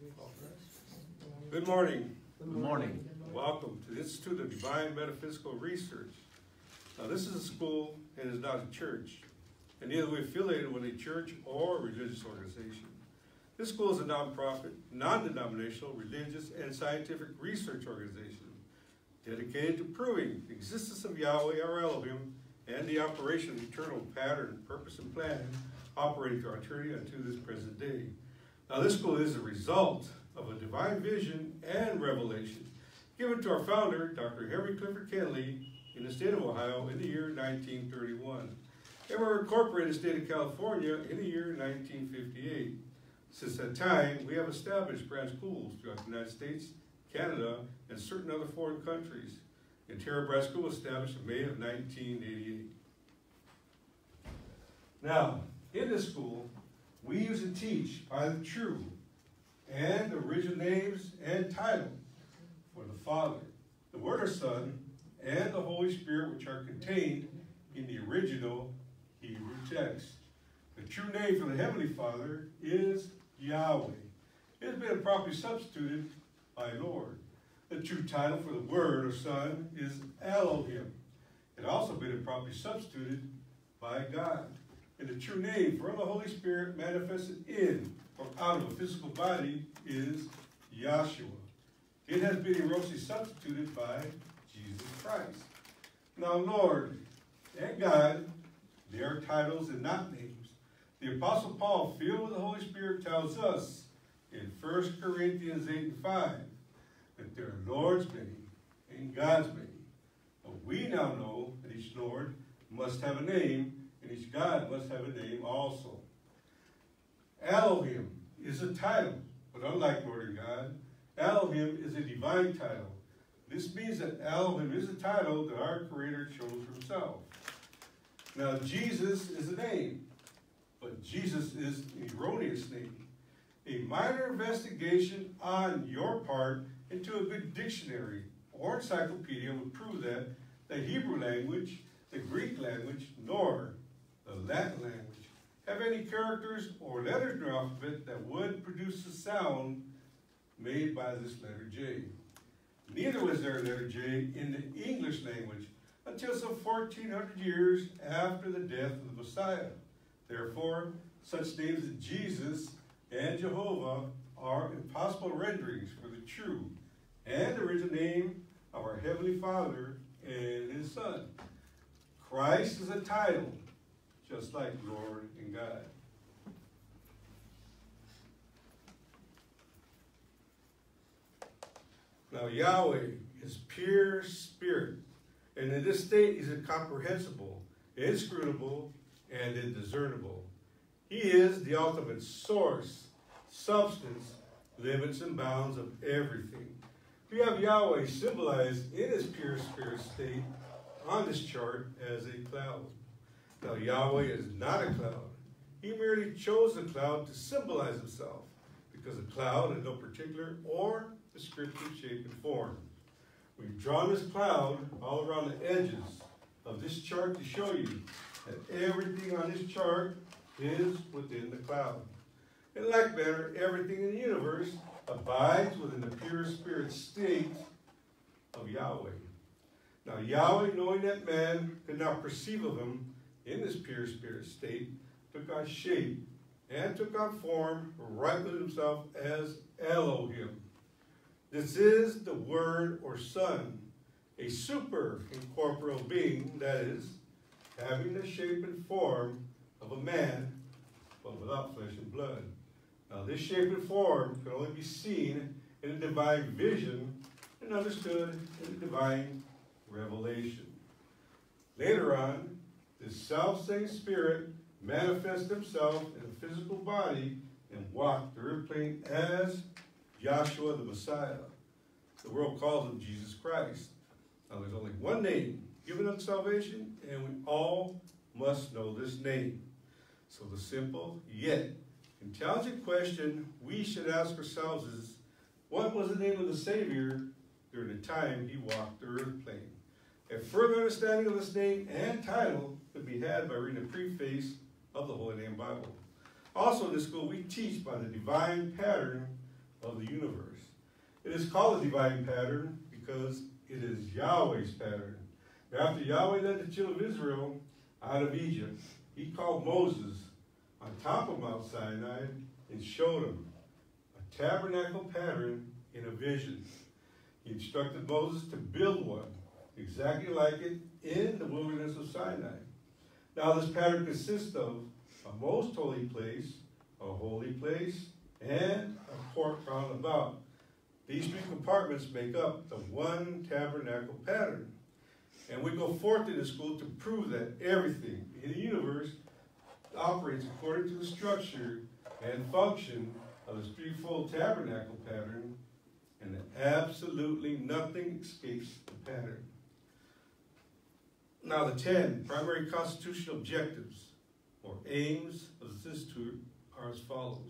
Good morning. Good morning. Welcome to the Institute of Divine Metaphysical Research. Now, this is a school and is not a church, and neither are we affiliated with a church or religious organization. This school is a nonprofit, non-denominational, religious, and scientific research organization dedicated to proving the existence of Yahweh, our Elohim, and the operation of eternal pattern, purpose, and plan operating through eternity unto this present day. Now, this school is a result of a divine vision and revelation given to our founder, Dr. Henry Clifford Kenley, in the state of Ohio in the year 1931. And we're incorporated in the state of California in the year 1958. Since that time, we have established branch schools throughout the United States, Canada, and certain other foreign countries. The Ontario Branch School was established in May of 1988. Now, in this school, we use and teach by the true and original names and title for the Father, the Word or Son, and the Holy Spirit, which are contained in the original Hebrew text. The true name for the Heavenly Father is Yahweh. It has been improperly substituted by Lord. The true title for the Word or Son is Elohim. It also been improperly substituted by God. And the true name for the Holy Spirit manifested in or out of a physical body is Yahshua. It has been erroneously substituted by Jesus Christ. Now, Lord and God, they are titles and not names. The Apostle Paul, filled with the Holy Spirit, tells us in 1 Corinthians 8 and 5 that there are Lord's many and God's many. But we now know that each Lord must have a name, and each God must have a name also. Elohim is a title, but unlike Lord and God, Elohim is a divine title. This means that Elohim is a title that our Creator chose for himself. Now, Jesus is a name, but Jesus is an erroneous name. A minor investigation on your part into a good dictionary or encyclopedia would prove that the Hebrew language, the Greek language, nor the Latin language have any characters or letters in the alphabet that would produce the sound made by this letter J. Neither was there a letter J in the English language until some 1,400 years after the death of the Messiah. Therefore, such names as Jesus and Jehovah are impossible renderings for the true and original name of our Heavenly Father and His Son. Christ is a title, just like Lord and God. Now, Yahweh is pure spirit, and in this state is incomprehensible, inscrutable, and indiscernible. He is the ultimate source, substance, limits, and bounds of everything. We have Yahweh symbolized in his pure spirit state on this chart as a cloud. Now, Yahweh is not a cloud. He merely chose the cloud to symbolize himself, because a cloud has no particular or descriptive shape and form. We've drawn this cloud all around the edges of this chart to show you that everything on this chart is within the cloud. In like manner, everything in the universe abides within the pure spirit state of Yahweh. Now, Yahweh, knowing that man could not perceive of him in this pure spirit state, took on shape and took on form right with himself as Elohim. This is the Word or Son, a super incorporeal being, that is, having the shape and form of a man, but without flesh and blood. Now, this shape and form can only be seen in a divine vision and understood in a divine revelation. Later on, this self-same spirit manifested himself in a physical body and walked the earth plane as Yahshua the Messiah. The world calls him Jesus Christ. Now, there's only one name given unto salvation, and we all must know this name. So the simple yet intelligent question we should ask ourselves is, what was the name of the Savior during the time he walked the earth plane? A further understanding of this name and title could be had by reading the preface of the Holy Name Bible. Also in this school, we teach by the divine pattern of the universe. It is called a divine pattern because it is Yahweh's pattern. After Yahweh led the children of Israel out of Egypt, he called Moses on top of Mount Sinai and showed him a tabernacle pattern in a vision. He instructed Moses to build one exactly like it in the wilderness of Sinai. Now this pattern consists of a most holy place, a holy place, and a court round about. These three compartments make up the one tabernacle pattern. And we go forth in the school to prove that everything in the universe operates according to the structure and function of the threefold tabernacle pattern, and that absolutely nothing escapes the pattern. Now the 10 primary constitutional objectives or aims of this institute are as follows.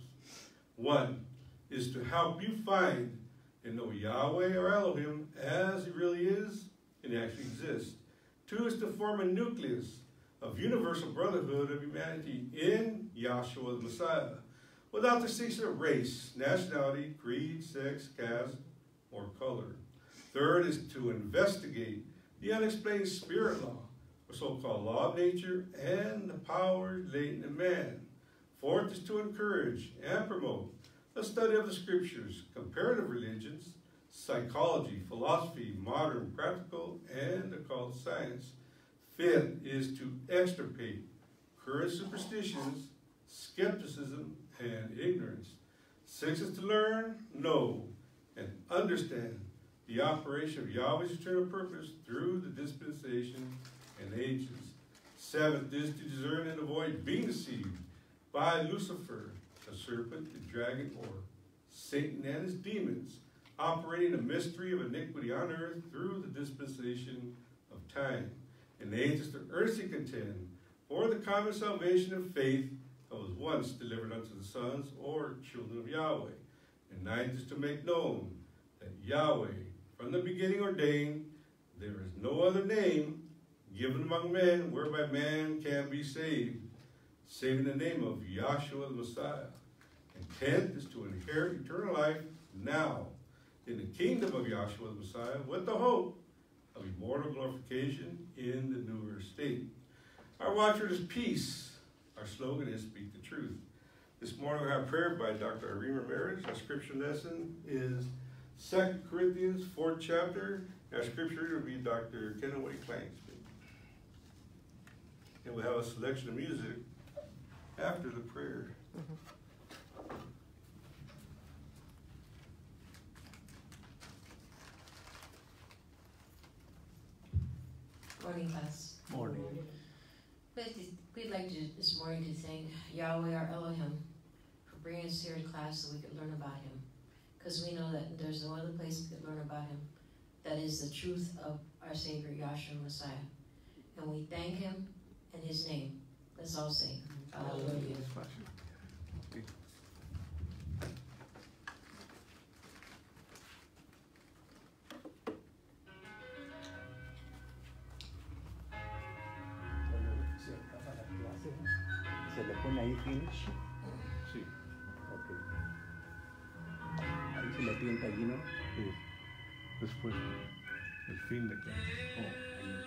1 is to help you find and know Yahweh or Elohim as he really is and actually exists. 2 is to form a nucleus of universal brotherhood of humanity in Yahshua the Messiah, without distinction of race, nationality, creed, sex, caste, or color. 3rd is to investigate the unexplained spirit law, or so-called law of nature, and the powers latent in man. 4th is to encourage and promote the study of the scriptures, comparative religions, psychology, philosophy, modern, practical, and occult science. 5th is to extirpate current superstitions, skepticism, and ignorance. 6th is to learn, know, and understand the operation of Yahweh's eternal purpose through the dispensation and ages. 7th is to discern and avoid being deceived by Lucifer, the serpent, the dragon, or Satan and his demons, operating a mystery of iniquity on earth through the dispensation of time. And 8th is to earnestly contend for the common salvation of faith that was once delivered unto the sons or children of Yahweh. And 9th is to make known that Yahweh, from the beginning ordained, there is no other name given among men whereby man can be saved, saving the name of Yahshua the Messiah. And 10th is to inherit eternal life now in the kingdom of Yahshua the Messiah with the hope of immortal glorification in the newer state. Our watchword is peace. Our slogan is speak the truth. This morning we have prayer by Dr. Irene Ramirez. Our scripture lesson is 2 Corinthians 4th chapter. Our scripture reader will be Dr. Kenaway Clangsby. And we'll have a selection of music after the prayer. Morning, class. Morning. We'd like to this morning to thank Yahweh, our Elohim, for bringing us here to class so we could learn about him. Because we know that there's no other place we could learn about him that is the truth of our Savior, Yahshua Messiah. And we thank him in his name. Let's all say, Hallelujah. ¿Se le pone ahí finish? Sí. Ok. Ahí se le pinta allí, ¿no? Sí. Después, el fin de clase. Oh, ahí.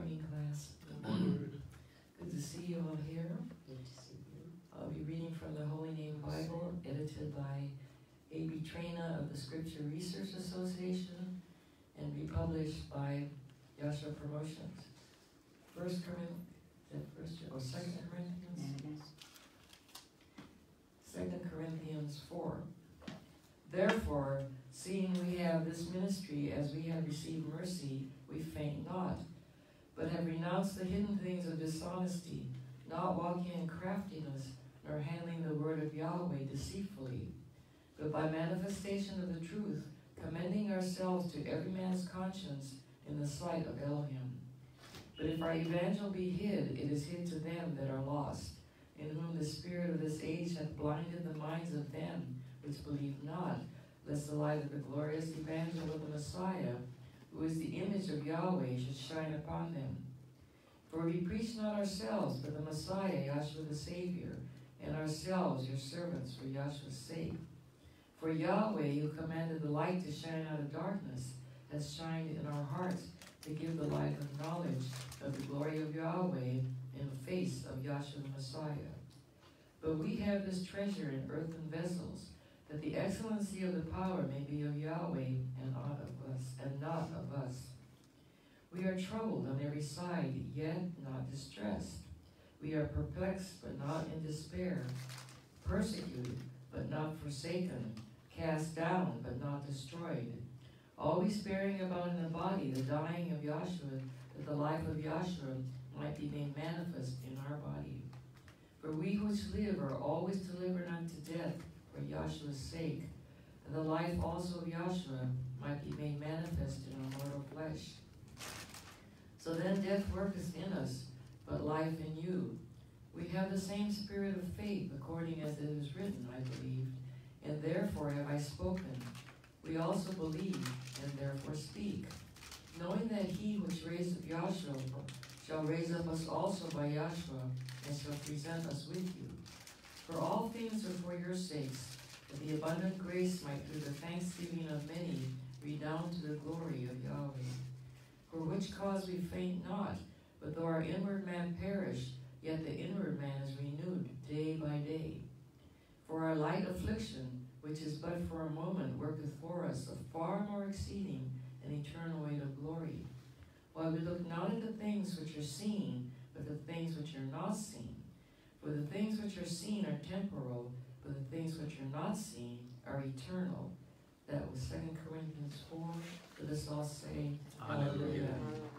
morning, class. Good to see you all here. Good to see you. I'll be reading from the Holy Name Bible, edited by A.B. Traina of the Scripture Research Association, and republished by Yasha Promotions. 2 Corinthians 4. Therefore, seeing we have this ministry as we have received mercy, we faint not, but have renounced the hidden things of dishonesty, not walking in craftiness, nor handling the word of Yahweh deceitfully, but by manifestation of the truth, commending ourselves to every man's conscience in the sight of Elohim. But if our evangel be hid, it is hid to them that are lost, in whom the spirit of this age hath blinded the minds of them which believe not, lest the light of the glorious evangel of the Messiah, who is the image of Yahweh, should shine upon them. For we preach not ourselves, but the Messiah, Yahshua the Savior, and ourselves your servants for Yahshua's sake. For Yahweh, who commanded the light to shine out of darkness, has shined in our hearts to give the light of knowledge of the glory of Yahweh in the face of Yahshua the Messiah. But we have this treasure in earthen vessels, that the excellency of the power may be of Yahweh and not of us. We are troubled on every side, yet not distressed. We are perplexed, but not in despair, persecuted, but not forsaken, cast down, but not destroyed, always bearing about in the body the dying of Yahshua, that the life of Yahshua might be made manifest in our body. For we which live are always delivered unto death for Yahshua's sake, and the life also of Yahshua might be made manifest in our mortal flesh. So then death worketh in us, but life in you. We have the same spirit of faith, according as it is written, I believe, and therefore have I spoken. We also believe, and therefore speak, knowing that he which raised up Yahshua shall raise up us also by Yahshua, and shall present us with you. For all things are for your sakes, that the abundant grace might through the thanksgiving of many redound to the glory of Yahweh. For which cause we faint not, but though our inward man perish, yet the inward man is renewed day by day. For our light affliction, which is but for a moment, worketh for us a far more exceeding and eternal weight of glory. While we look not at the things which are seen, but the things which are not seen. For the things which are seen are temporal, but the things which are not seen are eternal. That was 2 Corinthians 4. Let us all say, Hallelujah.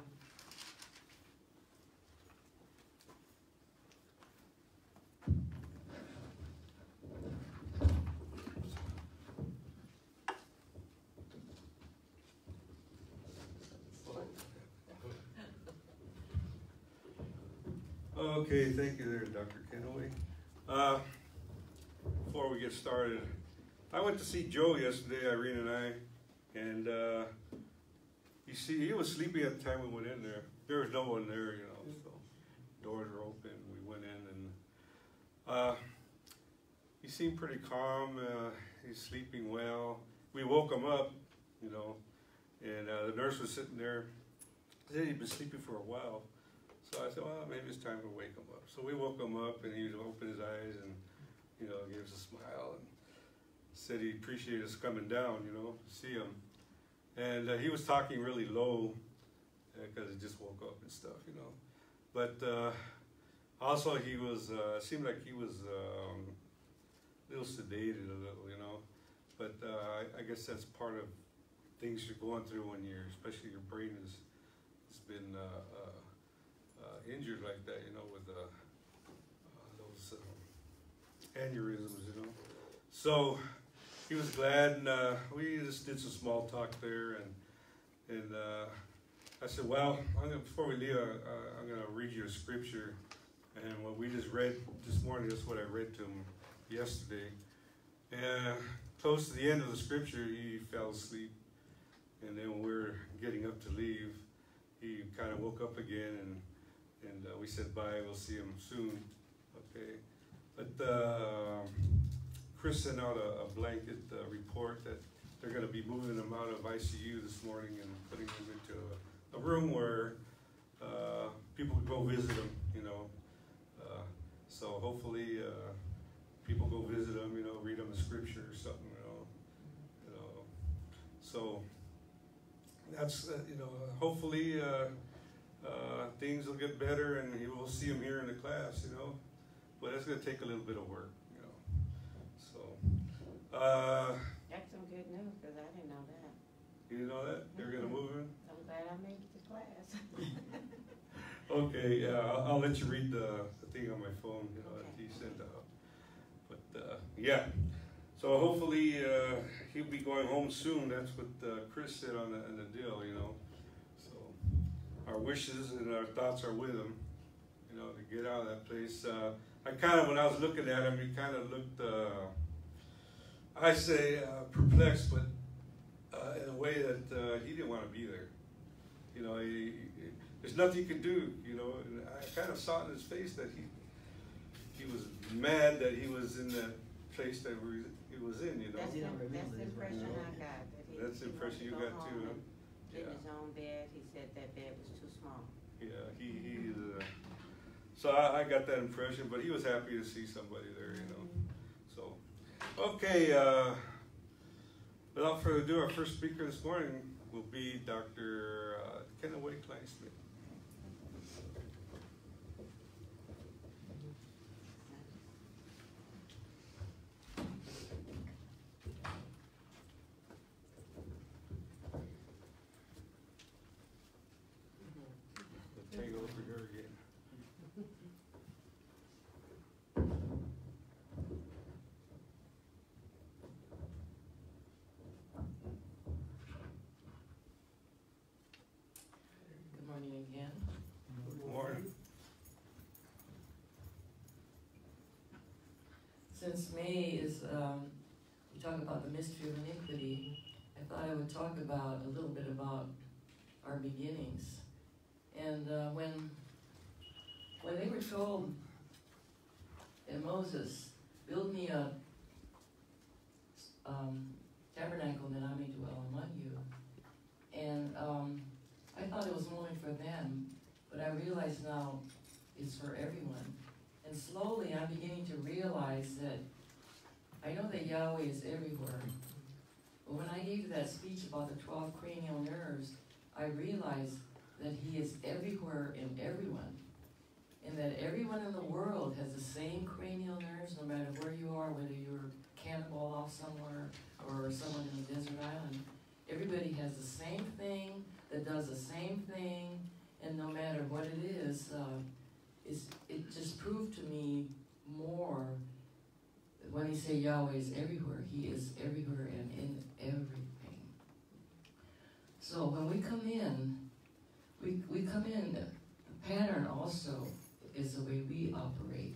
Okay, thank you there, Dr. Kenway. Before we get started, I went to see Joe yesterday, Irene and I, and you see, he was sleeping at the time we went in there. There was no one there, you know, so doors were open. We went in, and he seemed pretty calm. He's sleeping well. We woke him up, you know, and the nurse was sitting there. Said he'd been sleeping for a while. So I said, well, maybe it's time to wake him up. So we woke him up, and he opened his eyes and, you know, gave us a smile and said he appreciated us coming down, you know, to see him. And he was talking really low because he just woke up and stuff, you know. But also he was, seemed like he was a little sedated a little, you know. But I guess that's part of things you're going through when you're, especially your brain has been injured like that, you know, with those aneurysms, you know. So he was glad, and we just did some small talk there, and I said, well, before we leave, I'm going to read you a scripture, and what we just read this morning, that's what I read to him yesterday. And close to the end of the scripture, he fell asleep, and then when we were getting up to leave, he kind of woke up again, and we said bye, we'll see him soon, okay? But Chris sent out a blanket report that they're going to be moving him out of ICU this morning and putting him into a room where people could go visit him, you know. So hopefully people go visit him, you know, read him a scripture or something, you know. So that's, you know, hopefully things will get better and you will see him here in the class, you know. But it's going to take a little bit of work, you know. So, That's some good news, because I didn't know that. you know that? They're going to move him? I'm glad I made it to class. Okay, yeah, I'll let you read the thing on my phone, you know, that Okay. he sent out. But, yeah. So hopefully he'll be going home soon. That's what Chris said on the deal, you know. So our wishes and our thoughts are with him, you know, to get out of that place. I kind of, when I was looking at him, he kind of looked, I say perplexed, but in a way that he didn't want to be there. You know, there's nothing he could do, you know. And I kind of saw it in his face that he was mad that he was in that place that he was in, you know. That's the impression I got. That he, That's the impression you got too, huh? Get Yeah. his own bed. He said that bed was too small. Yeah, so I got that impression, but he was happy to see somebody there, you know. So, okay, without further ado, our first speaker this morning will be Dr. Kenaway Kleinsmith. The tangle over here again. Good morning again. Good morning. Since May is, we talk about the mystery of iniquity, I thought I would talk about a little bit about our beginnings. And when they were told that Moses, build me a tabernacle that I may dwell among you, and I thought it was only for them, but I realize now it's for everyone. And slowly I'm beginning to realize that I know that Yahweh is everywhere. But when I gave that speech about the 12 cranial nerves, I realized that He is everywhere in everyone. And that everyone in the world has the same cranial nerves, no matter where you are, whether you're cannibal off somewhere or someone in a desert island. Everybody has the same thing, that does the same thing, and no matter what it is, it just proved to me more that when he say Yahweh is everywhere, He is everywhere and in everything. So when we come in, we come in, the pattern also is the way we operate.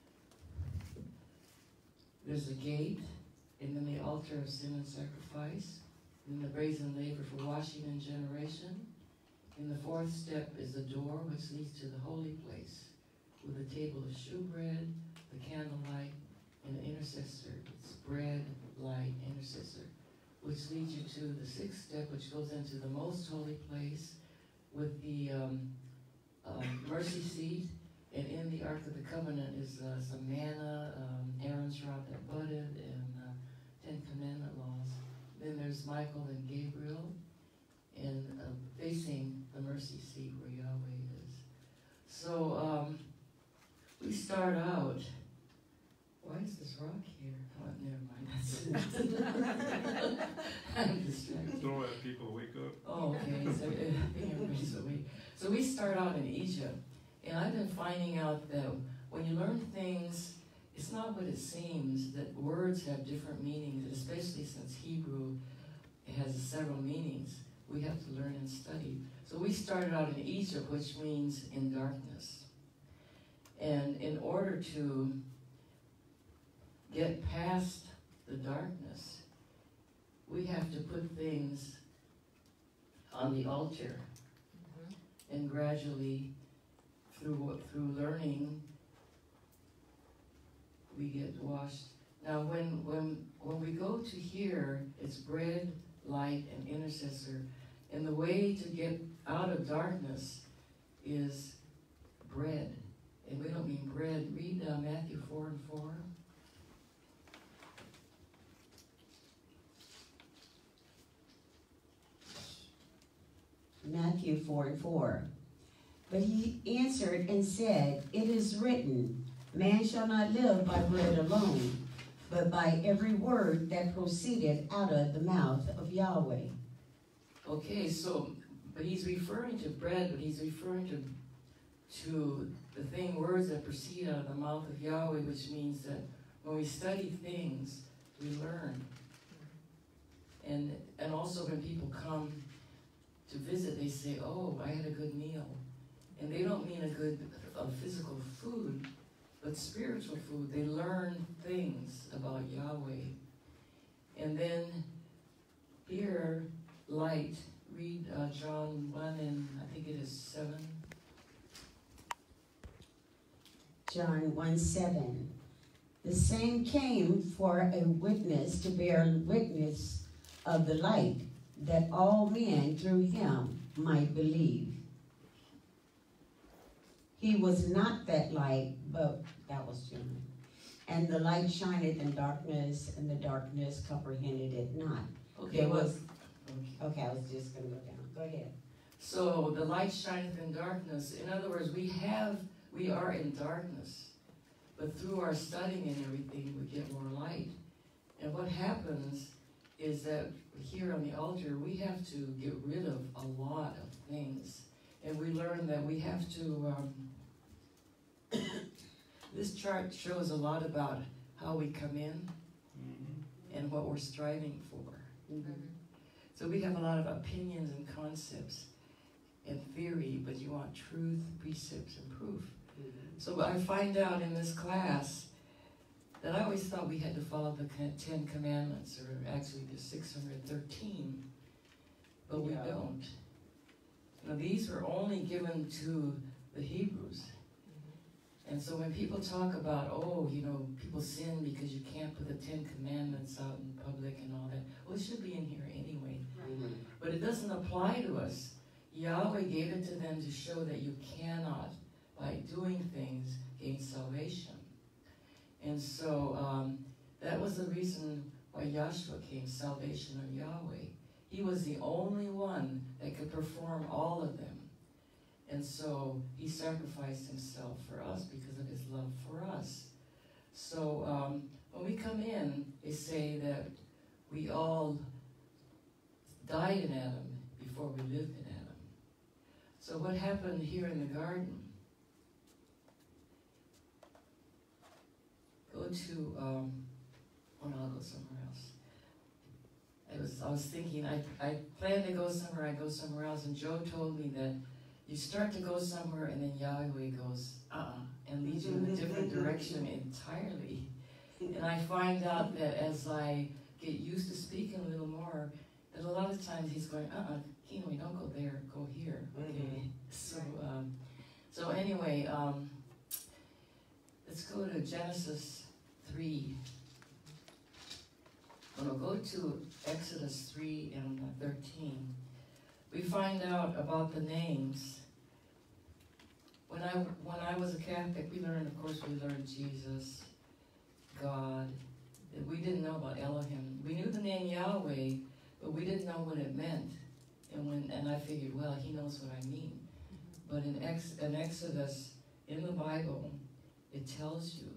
There's a gate, and then the altar of sin and sacrifice, and the brazen laver for washing and generation. And the fourth step is the door which leads to the holy place, with a table of shewbread, the candlelight, and an intercessor. It's bread, light, intercessor, which leads you to the sixth step, which goes into the most holy place, with the mercy seat. And in the Ark of the Covenant is some manna, Aaron's rod that budded, and 10 Commandment laws. Then there's Michael and Gabriel, and facing the mercy seat where Yahweh is. So we start out. Why is this rock here? Oh, never mind. That's it. I'm distracted. Don't let people wake up. Oh, okay. So I think everybody's awake. So we start out in Egypt, and I've been finding out that when you learn things, it's not what it seems, that words have different meanings, especially since Hebrew has several meanings. We have to learn and study. So we started out in Egypt, which means in darkness. And in order to get past the darkness, we have to put things on the altar. And gradually, through learning, we get washed. Now, when we go to here, it's bread, light, and intercessor. And the way to get out of darkness is bread. And we don't mean bread. Read Matthew 4:4. Matthew 4:4. But he answered and said, It is written, Man shall not live by bread alone, but by every word that proceeded out of the mouth of Yahweh. Okay, so, but he's referring to bread, but he's referring to the thing, words that proceed out of the mouth of Yahweh, which means that when we study things, we learn. And also when people come to visit, they say, oh, I had a good meal. And they don't mean a good physical food, but spiritual food. They learn things about Yahweh. And then here, light, read John 1 and I think it is 7. John 1:7. The same came for a witness to bear witness of the light, that all men through him might believe. He was not that light, but that was John. And the light shineth in darkness, and the darkness comprehended it not. Okay, There was, okay, I was just going to go down. Go ahead. So the light shineth in darkness. In other words, we are in darkness. But through our studying and everything, we get more light. And what happens is that here on the altar, we have to get rid of a lot of things. And we learn that we have to, this chart shows a lot about how we come in and what we're striving for. So we have a lot of opinions and concepts and theory, but you want truth, precepts, and proof. So I find out in this class that I always thought we had to follow the 10 Commandments, or actually the 613, but we don't. Now these were only given to the Hebrews. And so when people talk about, oh, you know, people sin because you can't put the 10 Commandments out in public and all that, well, it should be in here anyway. But it doesn't apply to us. Yahweh gave it to them to show that you cannot, by doing things, gain salvation. And so that was the reason why Yahshua came, salvation of Yahweh. He was the only one that could perform all of them. And so he sacrificed himself for us because of his love for us. So when we come in, they say that we all died in Adam before we lived in Adam. So what happened here in the garden? Go to, oh no, I'll go somewhere else. I was thinking, I planned to go somewhere, I go somewhere else, and Joe told me that you start to go somewhere and then Yahweh goes, and leads you in a different direction entirely. And I find out that as I get used to speaking a little more, that a lot of times he's going, Kino, don't go there, go here. Okay. So anyway, let's go to Genesis 3. We'll go to Exodus 3 and 13. We find out about the names. When I was a Catholic, we learned Jesus, God. We didn't know about Elohim. We knew the name Yahweh, but we didn't know what it meant. And I figured, well, he knows what I mean. But in Exodus, in the Bible, it tells you.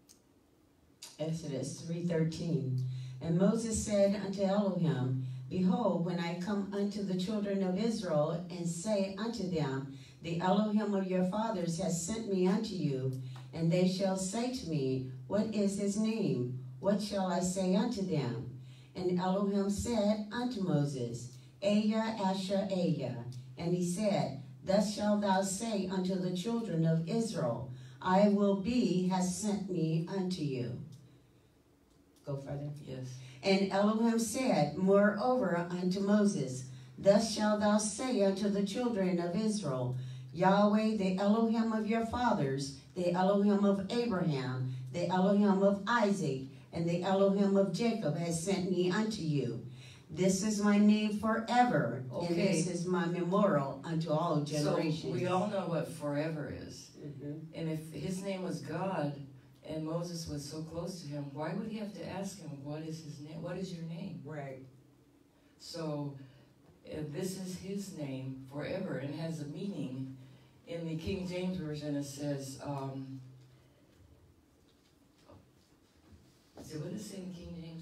Exodus 3:13. And Moses said unto Elohim, Behold, when I come unto the children of Israel, and say unto them, The Elohim of your fathers has sent me unto you, and they shall say to me, What is his name? What shall I say unto them? And Elohim said unto Moses, Aya, Asher, Aya. And he said, Thus shalt thou say unto the children of Israel, I will be has sent me unto you. Go further. Yes. And Elohim said, moreover unto Moses, Thus shalt thou say unto the children of Israel, Yahweh, the Elohim of your fathers, the Elohim of Abraham, the Elohim of Isaac, and the Elohim of Jacob has sent me unto you. This is my name forever, and Okay. this is my memorial unto all So generations. we all know what forever is. Mhm. And if his name was God and Moses was so close to him, why would he have to ask him, what is his name? What is your name? Right. So this is his name forever and has a meaning. In the King James Version it says, so what does it say in King James?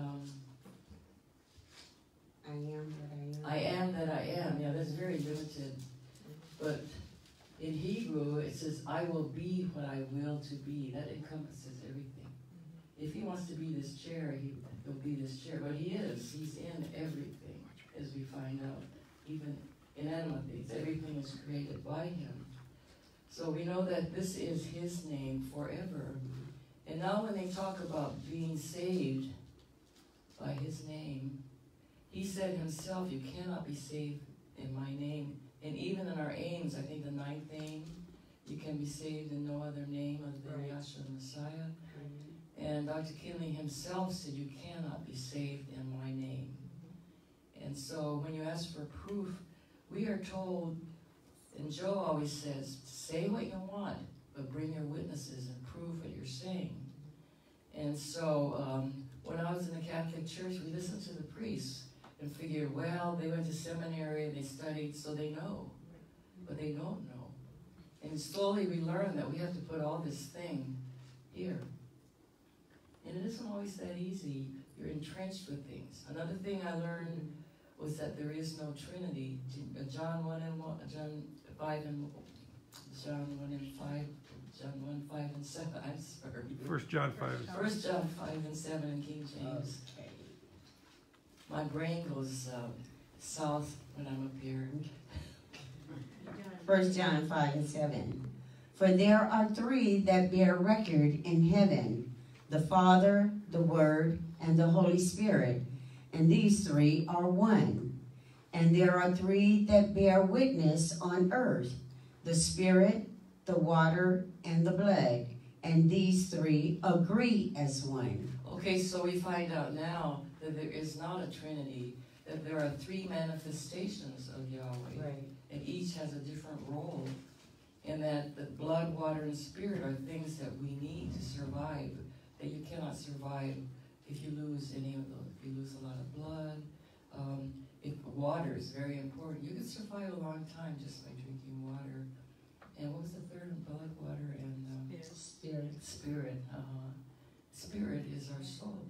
I am that I am. I am that I am. Yeah, that's very limited. But in Hebrew it says, I will be what I will to be. That encompasses everything. If he wants to be this chair, he'll be this chair. But he is. He's in everything, as we find out. Even inanimate things. Everything is created by him. So we know that this is his name forever. And now when they talk about being saved by his name, he said himself, you cannot be saved in my name. And even in our aims, I think the 9th aim, you can be saved in no other name other than Yahshua Messiah. And Dr. Kinley himself said, you cannot be saved in my name. And so when you ask for proof, we are told, and Joe always says, say what you want, but bring your witnesses and prove what you're saying. And so when I was in the Catholic Church, we listened to the priests and figured, well, they went to seminary, they studied, so they know. But they don't know. And slowly we learn that we have to put all this thing here. And it isn't always that easy. You're entrenched with things. Another thing I learned was that there is no Trinity. John 1 and 1, John 5 and John 1 and 5, John 1, 5 and 7. I'm sorry. 1 John 5. 1 John 5 and 7 in King James. Okay. My brain goes south when I'm up here. 1 John 5 and 7. For there are three that bear record in heaven, the Father, the Word, and the Holy Spirit, and these three are one. And there are three that bear witness on earth, the Spirit, the water, and the blood, and these three agree as one. Okay, so we find out now that there is not a Trinity, that there are three manifestations of Yahweh. Right. And each has a different role, and that the blood, water, and spirit are things that we need to survive, that you cannot survive if you lose any of those. If you lose a lot of blood, if water is very important. You can survive a long time just by drinking water. And what was the third? Blood, water, and Spirit. spirit. Spirit is our soul.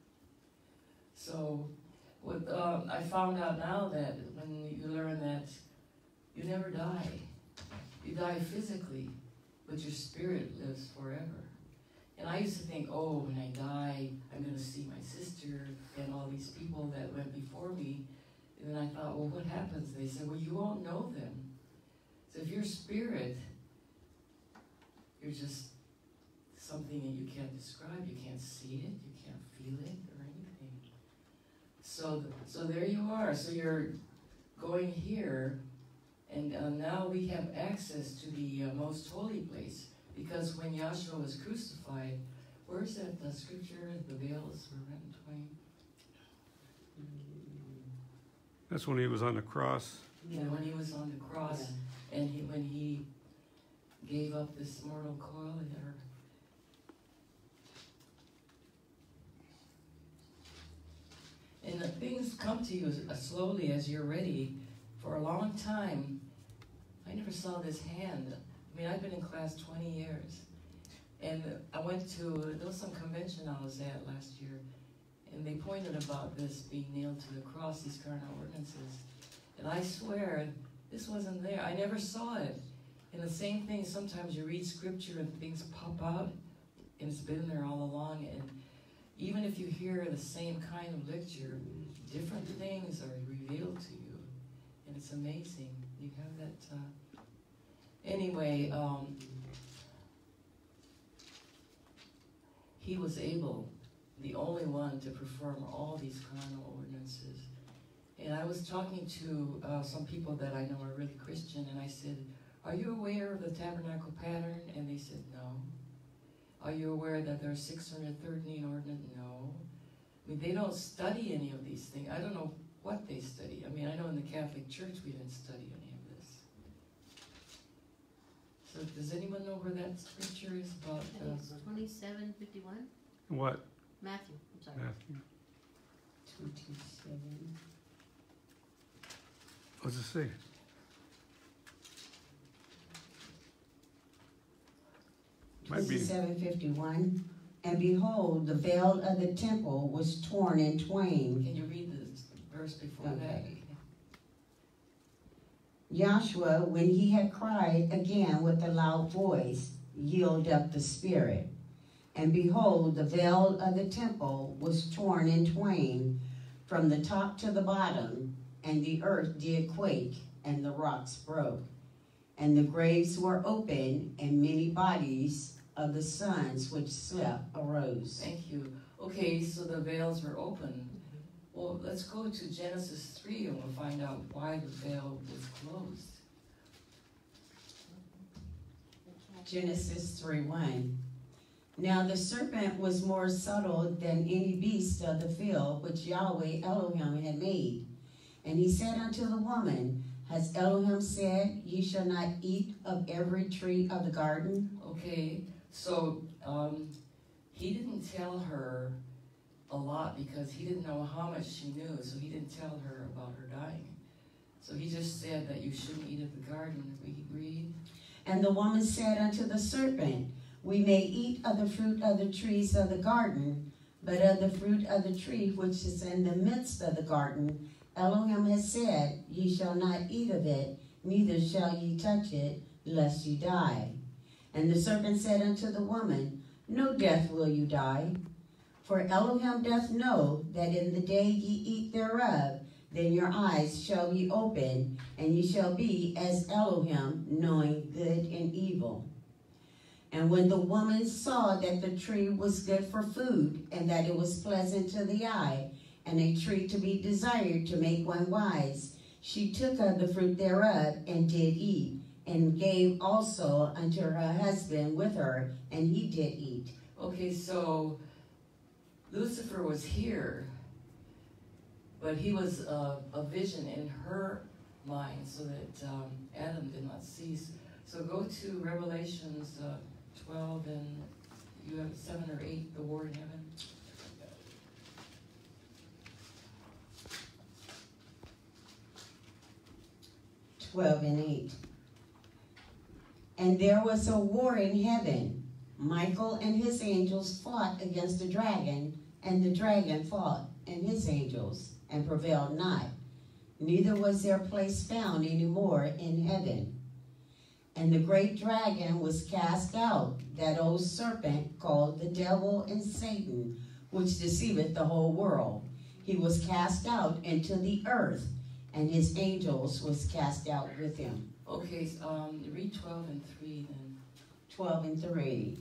So what I found out now that when you learn that you never die. You die physically, but your spirit lives forever. And I used to think, oh, when I die, I'm going to see my sister and all these people that went before me. And then I thought, well, what happens? They said, well, you won't know them. So if you're spirit, you're just something that you can't describe. You can't see it. You can't feel it or anything. So there you are. So you're going here. And now we have access to the most holy place, because when Yahshua was crucified, where's that scripture? The veils were rent twain. That's when he was on the cross. Yeah, when he was on the cross, and when he gave up this mortal coil, and things come to you slowly as you're ready. For a long time, I never saw this hand. I mean, I've been in class 20 years. And I went to, there was some convention I was at last year, and they pointed about this being nailed to the cross, these carnal ordinances. And I swear, this wasn't there. I never saw it. And the same thing, sometimes you read scripture and things pop out, and it's been there all along. And even if you hear the same kind of lecture, different things are revealed to you. And it's amazing. You have that. Anyway, he was able, the only one, to perform all these carnal ordinances. And I was talking to some people that I know are really Christian, and I said, are you aware of the tabernacle pattern? And they said, no. Are you aware that there are 613 ordinances? No. I mean, they don't study any of these things. I don't know what they study. I mean, I know in the Catholic Church we didn't study any of this. So does anyone know where that scripture is about? I think it's 27:51. What, Matthew, I'm sorry. Matthew? 27. What's it say? Might be. 27:51. And behold, the veil of the temple was torn in twain. Can you read the verse before Okay. Joshua, when he had cried again with a loud voice, yielded up the spirit. And behold, the veil of the temple was torn in twain from the top to the bottom, and the earth did quake, and the rocks broke. And the graves were opened, and many bodies of the sons which slept arose. Thank you. Okay, so the veils were open. Well, let's go to Genesis 3 and we'll find out why the veil was closed. Genesis 3:1. Now the serpent was more subtle than any beast of the field which Yahweh Elohim had made. And he said unto the woman, Has Elohim said, Ye shall not eat of every tree of the garden? Okay, so he didn't tell her a lot because he didn't know how much she knew, so he didn't tell her about her dying. So he just said that you shouldn't eat of the garden. We read. And the woman said unto the serpent, We may eat of the fruit of the trees of the garden, but of the fruit of the tree which is in the midst of the garden, Elohim has said, Ye shall not eat of it, neither shall ye touch it, lest ye die. And the serpent said unto the woman, No death will you die. For Elohim doth know that in the day ye eat thereof, then your eyes shall be opened, and ye shall be as Elohim, knowing good and evil. And when the woman saw that the tree was good for food, and that it was pleasant to the eye, and a tree to be desired to make one wise, she took of the fruit thereof, and did eat, and gave also unto her husband with her, and he did eat. Okay, so Lucifer was here, but he was a vision in her mind so that Adam did not see. So go to Revelations 12 and you have 7 or 8, the war in heaven. 12 and 8. And there was a war in heaven. Michael and his angels fought against the dragon, and the dragon fought and his angels, and prevailed not. Neither was their place found any more in heaven. And the great dragon was cast out, that old serpent called the devil and Satan, which deceiveth the whole world. He was cast out into the earth, and his angels was cast out with him. Okay, read 12 and 3 then. 12 and 3.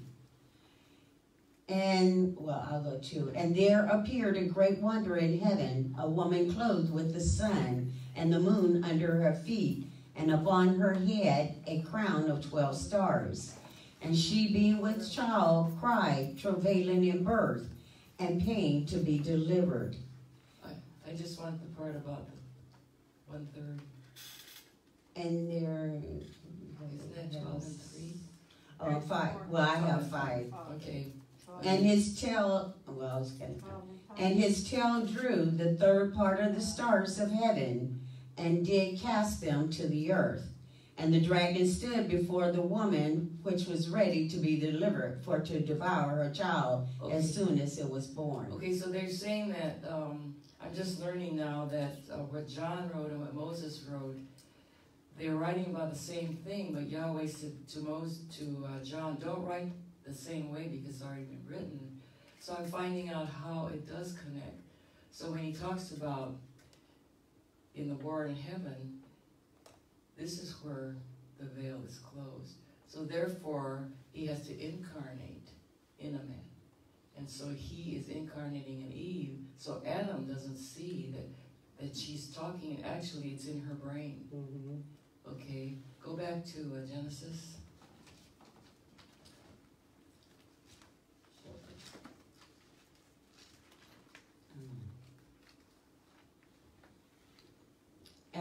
And, well, I'll go to. And there appeared a great wonder in heaven, a woman clothed with the sun, and the moon under her feet, and upon her head a crown of 12 stars. And she, being with child, cried, travailing in birth, and pain to be delivered. I just want the part about the 1/3. And there... Isn't that 12 and 3? Oh, 5. Well, I have 5. Okay. And his tail, well, I was going to... And his tail drew the third part of the stars of heaven, and did cast them to the earth. And the dragon stood before the woman, which was ready to be delivered, for to devour her child as soon as it was born. Okay, so they're saying that, I'm just learning now that what John wrote and what Moses wrote, they're writing about the same thing, but Yahweh said to John, don't write the same way because it's already been written. So I'm finding out how it does connect. So when he talks about in the war in heaven, this is where the veil is closed. So therefore, he has to incarnate in a man. And so he is incarnating in Eve. So Adam doesn't see that she's talking, and actually it's in her brain. Mm-hmm. Okay, go back to Genesis.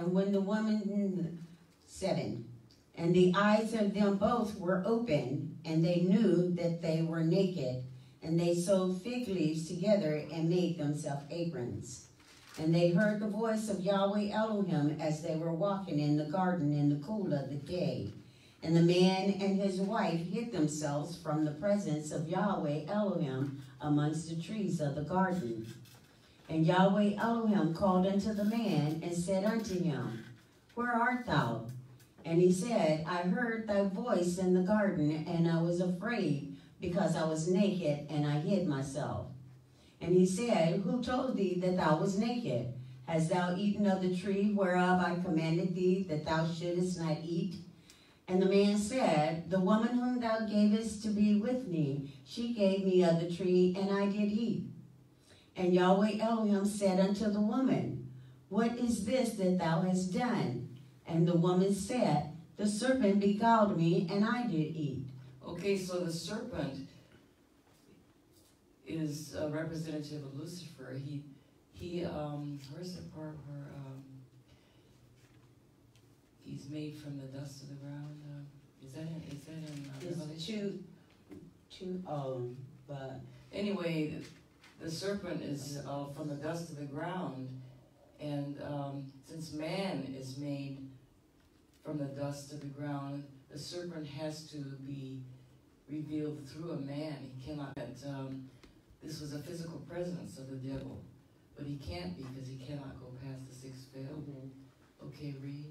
And when the woman, 7, and the eyes of them both were open, and they knew that they were naked, and they sewed fig leaves together and made themselves aprons. And they heard the voice of Yahweh Elohim as they were walking in the garden in the cool of the day. And the man and his wife hid themselves from the presence of Yahweh Elohim amongst the trees of the garden. And Yahweh Elohim called unto the man and said unto him, Where art thou? And he said, I heard thy voice in the garden, and I was afraid, because I was naked, and I hid myself. And he said, Who told thee that thou was naked? Hast thou eaten of the tree whereof I commanded thee that thou shouldest not eat? And the man said, The woman whom thou gavest to be with me, she gave me of the tree, and I did eat. And Yahweh Elohim said unto the woman, What is this that thou hast done? And the woman said, The serpent beguiled me, and I did eat. Okay, so the serpent is a representative of Lucifer. Where's the part where he's made from the dust of the ground? Is that in It's Revelation? but Anyway, the serpent is from the dust of the ground, and since man is made from the dust of the ground, the serpent has to be revealed through a man. He cannot. This was a physical presence of the devil, but he can't because he cannot go past the sixth veil. Okay, read.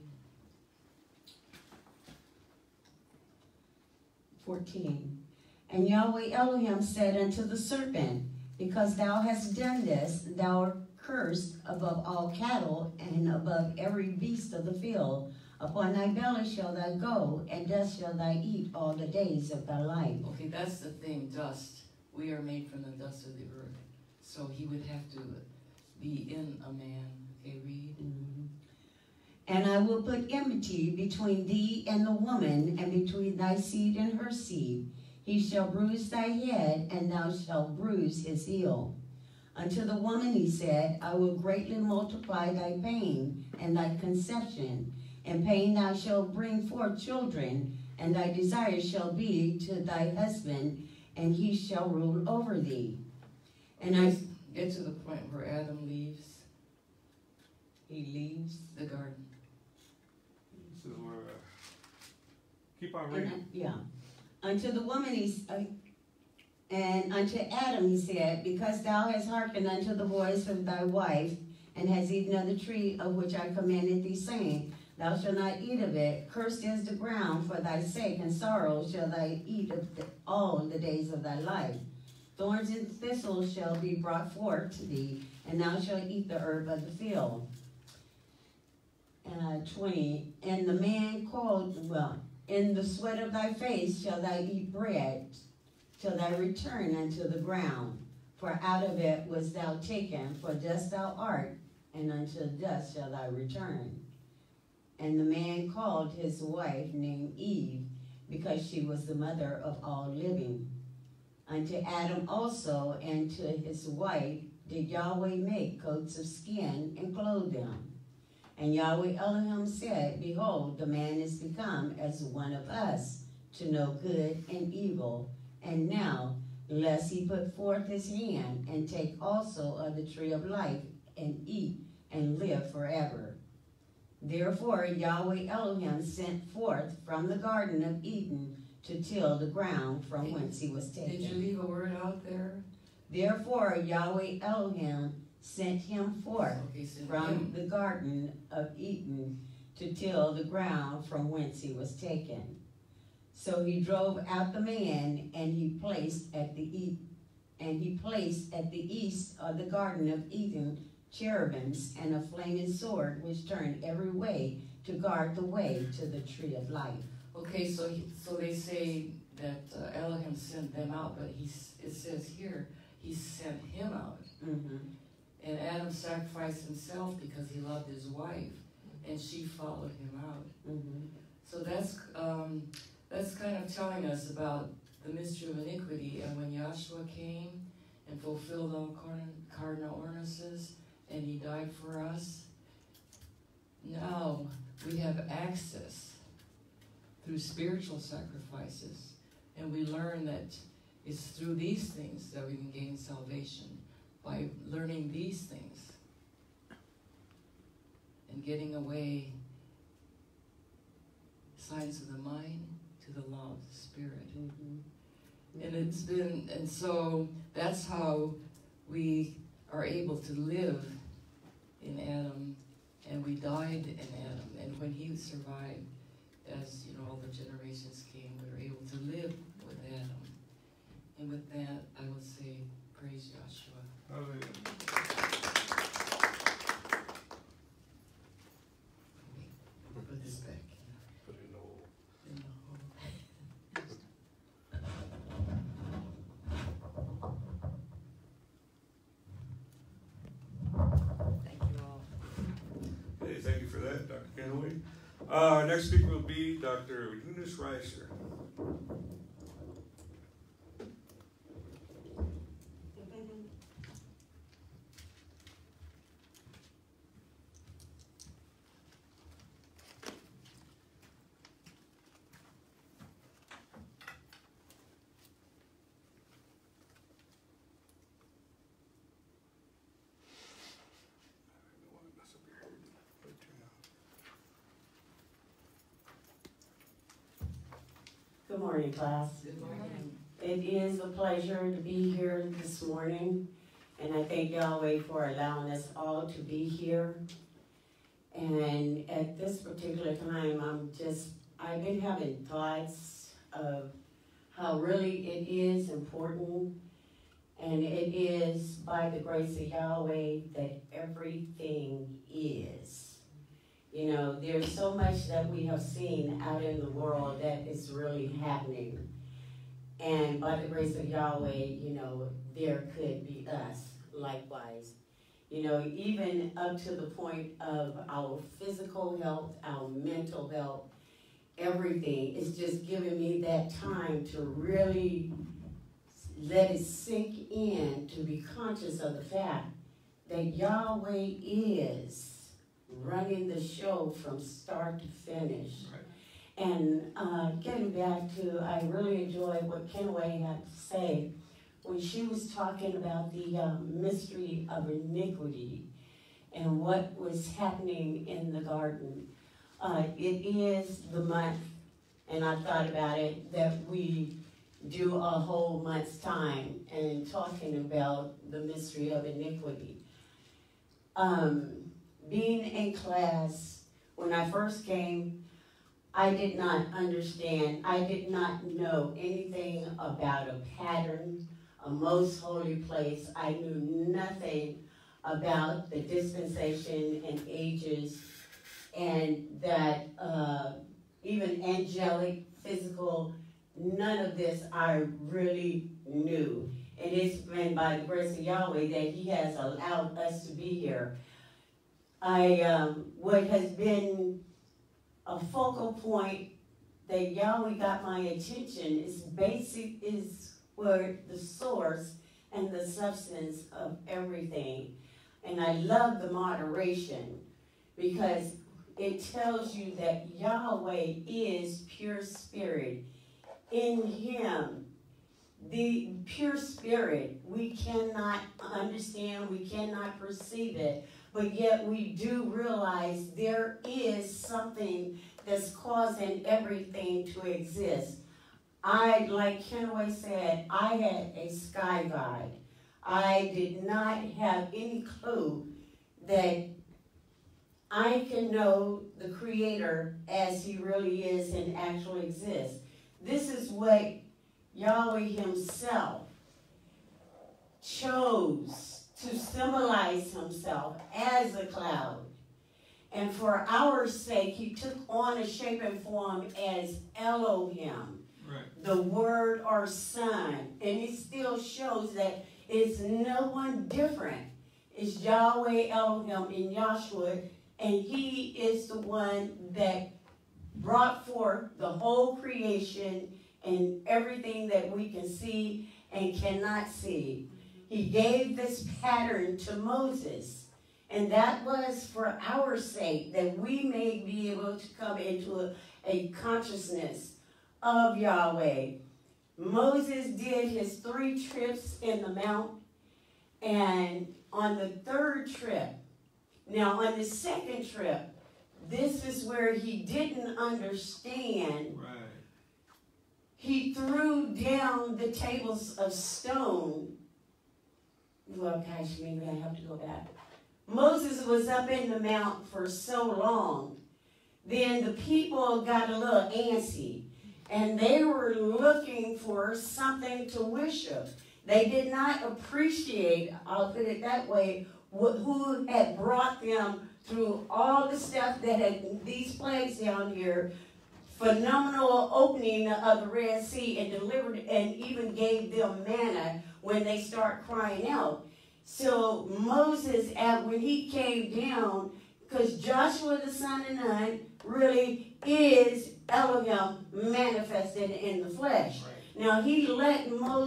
14. And Yahweh Elohim said unto the serpent, Because thou hast done this, thou art cursed above all cattle and above every beast of the field. Upon thy belly shall thou go, and dust shall thou eat all the days of thy life. Okay, that's the thing, dust. We are made from the dust of the earth. So he would have to be in a man. Okay, read. And I will put enmity between thee and the woman, and between thy seed and her seed. He shall bruise thy head, and thou shalt bruise his heel. Unto the woman he said, I will greatly multiply thy pain and thy conception. In pain thou shalt bring forth children, and thy desire shall be to thy husband, and he shall rule over thee. And I get to the point where Adam leaves. He leaves the garden. This is where, keep on reading. Yeah. Unto the woman and unto Adam he said, Because thou hast hearkened unto the voice of thy wife, and hast eaten of the tree of which I commanded thee, saying, Thou shalt not eat of it. Cursed is the ground for thy sake, and sorrow shall thou eat of all the days of thy life. Thorns and thistles shall be brought forth to thee, and thou shalt eat the herb of the field. 20. And the man called, in the sweat of thy face shall thou eat bread, till thou return unto the ground. For out of it was thou taken, for dust thou art, and unto dust shall thou return. And the man called his wife named Eve, because she was the mother of all living. Unto Adam also and to his wife did Yahweh make coats of skin and clothe them. And Yahweh Elohim said, Behold, the man is become as one of us, to know good and evil. And now, lest he put forth his hand, and take also of the tree of life, and eat, and live forever. Therefore Yahweh Elohim sent forth from the Garden of Eden to till the ground from whence he was taken. Did you leave a word out there? Therefore Yahweh Elohim sent him forth from the Garden of Eden to till the ground from whence he was taken. So he drove out the man, and he placed at the east of the Garden of Eden cherubims and a flaming sword which turned every way to guard the way to the tree of life. Okay, so they say that Elohim sent them out, but it says here he sent him out. Mm-hmm. And Adam sacrificed himself because he loved his wife, and she followed him out. Mm-hmm. So that's kind of telling us about the mystery of iniquity. And when Yahshua came and fulfilled all cardinal ordinances, and he died for us, now we have access through spiritual sacrifices, and we learn that it's through these things that we can gain salvation, by learning these things and getting away signs of the mind to the law of the Spirit. And so that's how we are able to live in Adam, and we died in Adam. And when he survived, as you know, all the generations came, we were able to live with Adam. And with that, I will say, praise Yahshua. Put this back Put it in the hole. in the hole. Thank you all. Hey, thank you for that, Dr. Kenway. Our next speaker will be Dr. Eunice Reiser. Good morning, class. Good morning. It is a pleasure to be here this morning, and I thank Yahweh for allowing us all to be here. And at this particular time, I've been having thoughts of how really it is important, and it is by the grace of Yahweh that everything is. You know, there's so much that we have seen out in the world that is really happening. And by the grace of Yahweh, you know, there could be us likewise. You know, even up to the point of our physical health, our mental health, everything. It's just giving me that time to really let it sink in, to be conscious of the fact that Yahweh is running the show from start to finish. Right. And getting back to, I really enjoyed what Kenway had to say when she was talking about the mystery of iniquity and what was happening in the garden. It is the month, and I thought about it, that we do a whole month's time and talking about the mystery of iniquity. Being in class, when I first came, I did not understand. I did not know anything about a pattern, a most holy place. I knew nothing about the dispensation and ages, and that even angelic, physical, none of this I really knew. And it's been by the grace of Yahweh that He has allowed us to be here. What has been a focal point that Yahweh got my attention is where the source and the substance of everything. And I love the moderation because it tells you that Yahweh is pure spirit. In Him, the pure spirit, we cannot understand, we cannot perceive it, but yet we do realize there is something that's causing everything to exist. Like Kenway said, I had a sky guide. I did not have any clue that I can know the Creator as He really is and actually exists. This is what Yahweh Himself chose to symbolize Himself as a cloud. And for our sake, He took on a shape and form as Elohim, right, the Word or Son. And it still shows that it's no one different. It's Yahweh Elohim in Yahshua, and He is the one that brought forth the whole creation and everything that we can see and cannot see. He gave this pattern to Moses, And that was for our sake, that we may be able to come into a consciousness of Yahweh. Moses did his 3 trips in the mount, and on the 3rd trip, now on the 2nd trip, this is where he didn't understand. Right. He threw down the tables of stone. Well, gosh, maybe I have to go back. Moses was up in the mount for so long. Then the people got a little antsy, and they were looking for something to worship. They did not appreciate, I'll put it that way, who had brought them through all the stuff that had these plagues down here, phenomenal opening of the Red Sea, and delivered and even gave them manna when they start crying out. So Moses, when he came down, because Joshua the son of Nun really is Elohim manifested in the flesh. Right. Now he let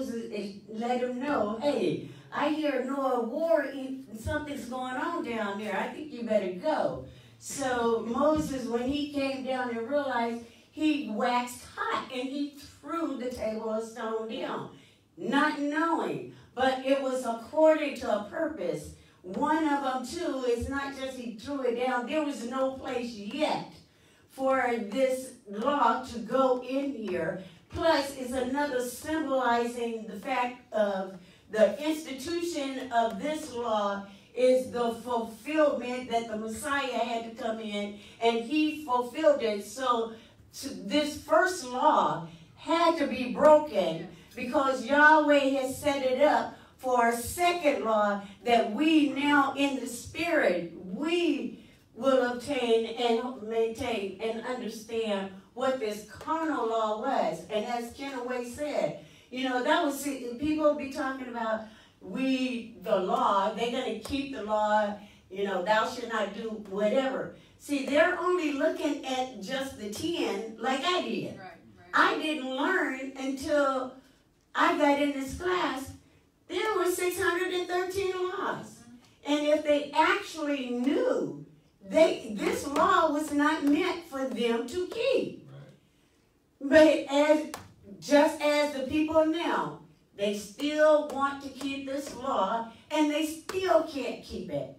him know, hey, I hear no war, something's going on down there. I think you better go. So Moses, when he came down and realized, he waxed hot and he threw the table of stone down, not knowing. But it was according to a purpose. One of them, too, is not just he threw it down. There was no place yet for this law to go in here. Plus, it's another symbolizing the fact of the institution of this law is the fulfillment that the Messiah had to come in, and he fulfilled it. So this first law had to be broken, because Yahweh has set it up for a second law that we now in the spirit, we will obtain and maintain and understand what this carnal law was. And as Kenaway said, that was, people be talking about the law, they're going to keep the law, thou shalt not do whatever. See, they're only looking at just the 10 like I did. Right. I didn't learn until I got in this class. There were 613 laws. And if they actually knew, this law was not meant for them to keep. Right. But just as the people now, they still want to keep this law, and they still can't keep it.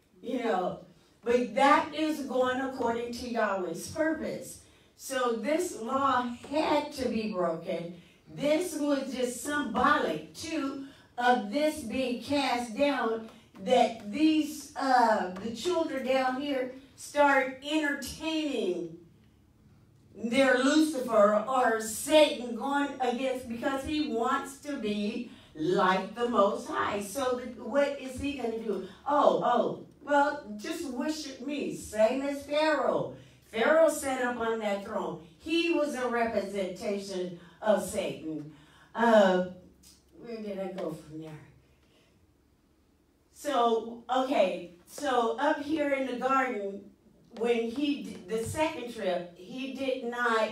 But that is going according to Yahweh's purpose. So this law had to be broken. This was just symbolic, too, of this being cast down, that these, the children down here start entertaining their Lucifer or Satan going against, because he wants to be like the Most High. So what is he going to do? Well, just worship me, same as Pharaoh. Pharaoh sat up on that throne. He was a representation of Satan. Where did I go from there? So up here in the garden, when he did the second trip, he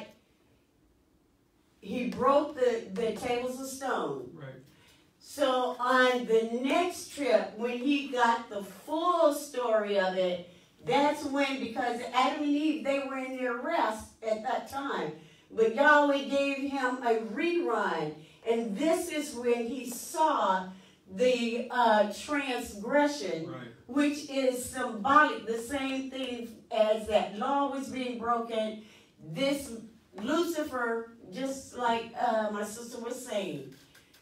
broke the tables of stone. Right. So on the next trip, when he got the full story of it, that's when, because Adam and Eve, they were in their rest at that time. But Yahweh gave him a rerun. And this is when he saw the transgression, Right. which is symbolic, the same thing as that law was being broken. This Lucifer, just like my sister was saying,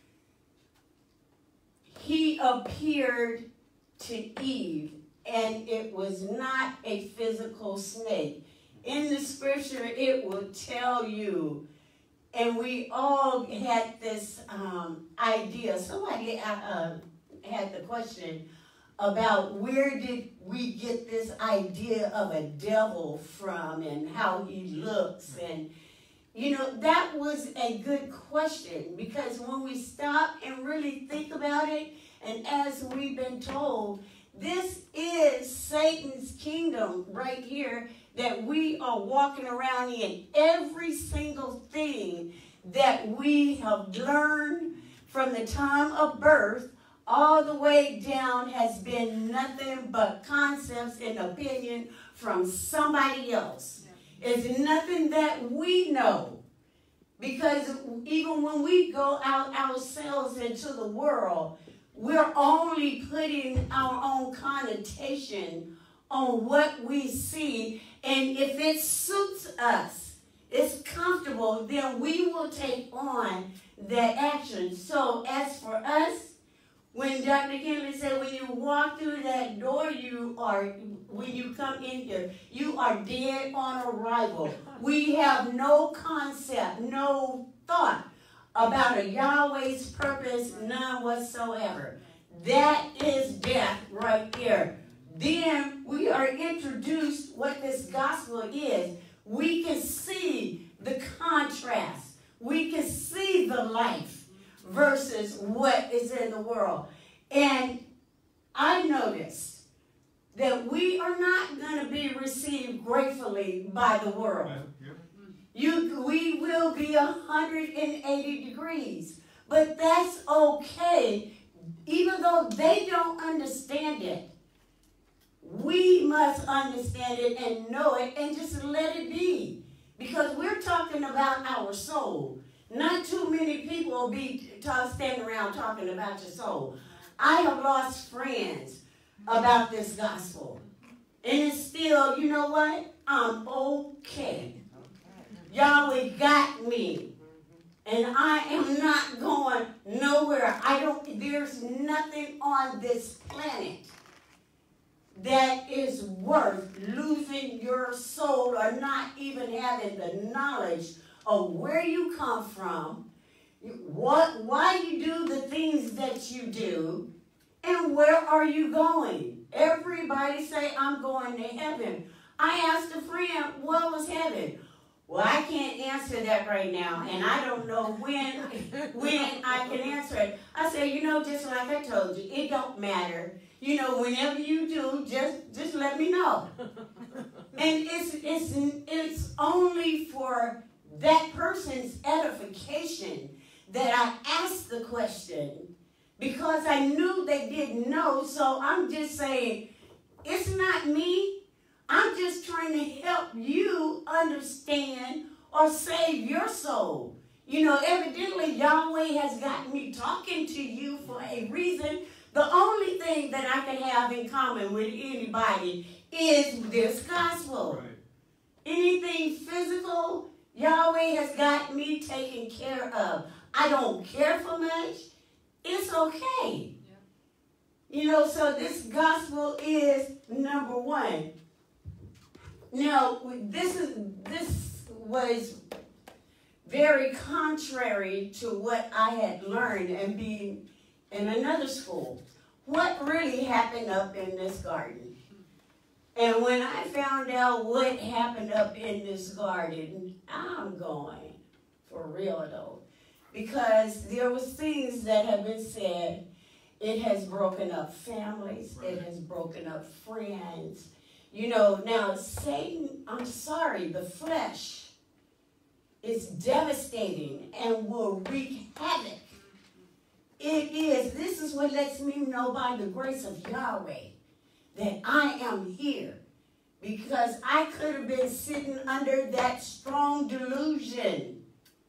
he appeared to Eve, and it was not a physical snake. In the scripture, it will tell you, and we all had this idea. Somebody had the question about where did we get this idea of a devil from and how he looks. And, that was a good question, because when we stop and really think about it, and as we've been told, this is Satan's kingdom right here that we are walking around in. Every single thing that we have learned from the time of birth all the way down has been nothing but concepts and opinion from somebody else. It's nothing that we know. Because even when we go out ourselves into the world, we're only putting our own connotation on what we see. And if it suits us, it's comfortable, then we will take on that action. So as for us, when Dr. Kinley said, when you walk through that door, when you come in here, you are dead on arrival. We have no concept, no thought about a Yahweh's purpose, none whatsoever. That is death right there. Then we are introduced what this gospel is. We can see the contrast. We can see the life versus what is in the world. And I noticed that we are not going to be received gratefully by the world. We will be 180 degrees. But that's okay. Even though they don't understand it, we must understand it and know it and just let it be. Because we're talking about our soul. Not too many people will be standing around talking about your soul. I have lost friends about this gospel. And it's still, you know what? I'm okay. Yahweh got me. And I am not going nowhere. There's nothing on this planet that is worth losing your soul or not even having the knowledge of where you come from, why you do the things that you do, and where are you going. Everybody say, I'm going to heaven. I asked a friend, what was heaven? Well, I can't answer that right now, and I don't know when I can answer it. I said, just like I told you, it don't matter. Whenever you do, just let me know. And it's only for that person's edification that I asked the question, because I knew they didn't know. So I'm just saying, it's not me. I'm just trying to help you understand or save your soul. Evidently Yahweh has got me talking to you for a reason. The only thing that I can have in common with anybody is this gospel. Right. Anything physical, Yahweh has got me taken care of. I don't care for much. It's okay. Yeah. So this gospel is number one. Now, this was very contrary to what I had learned and being in another school. What really happened up in this garden? And when I found out what happened up in this garden, I'm going for real though. Because there was things that have been said. It has broken up families. Right. It has broken up friends. Now Satan, I'm sorry, the flesh is devastating and will wreak havoc. It is. This is what lets me know by the grace of Yahweh that I am here. Because I could have been sitting under that strong delusion.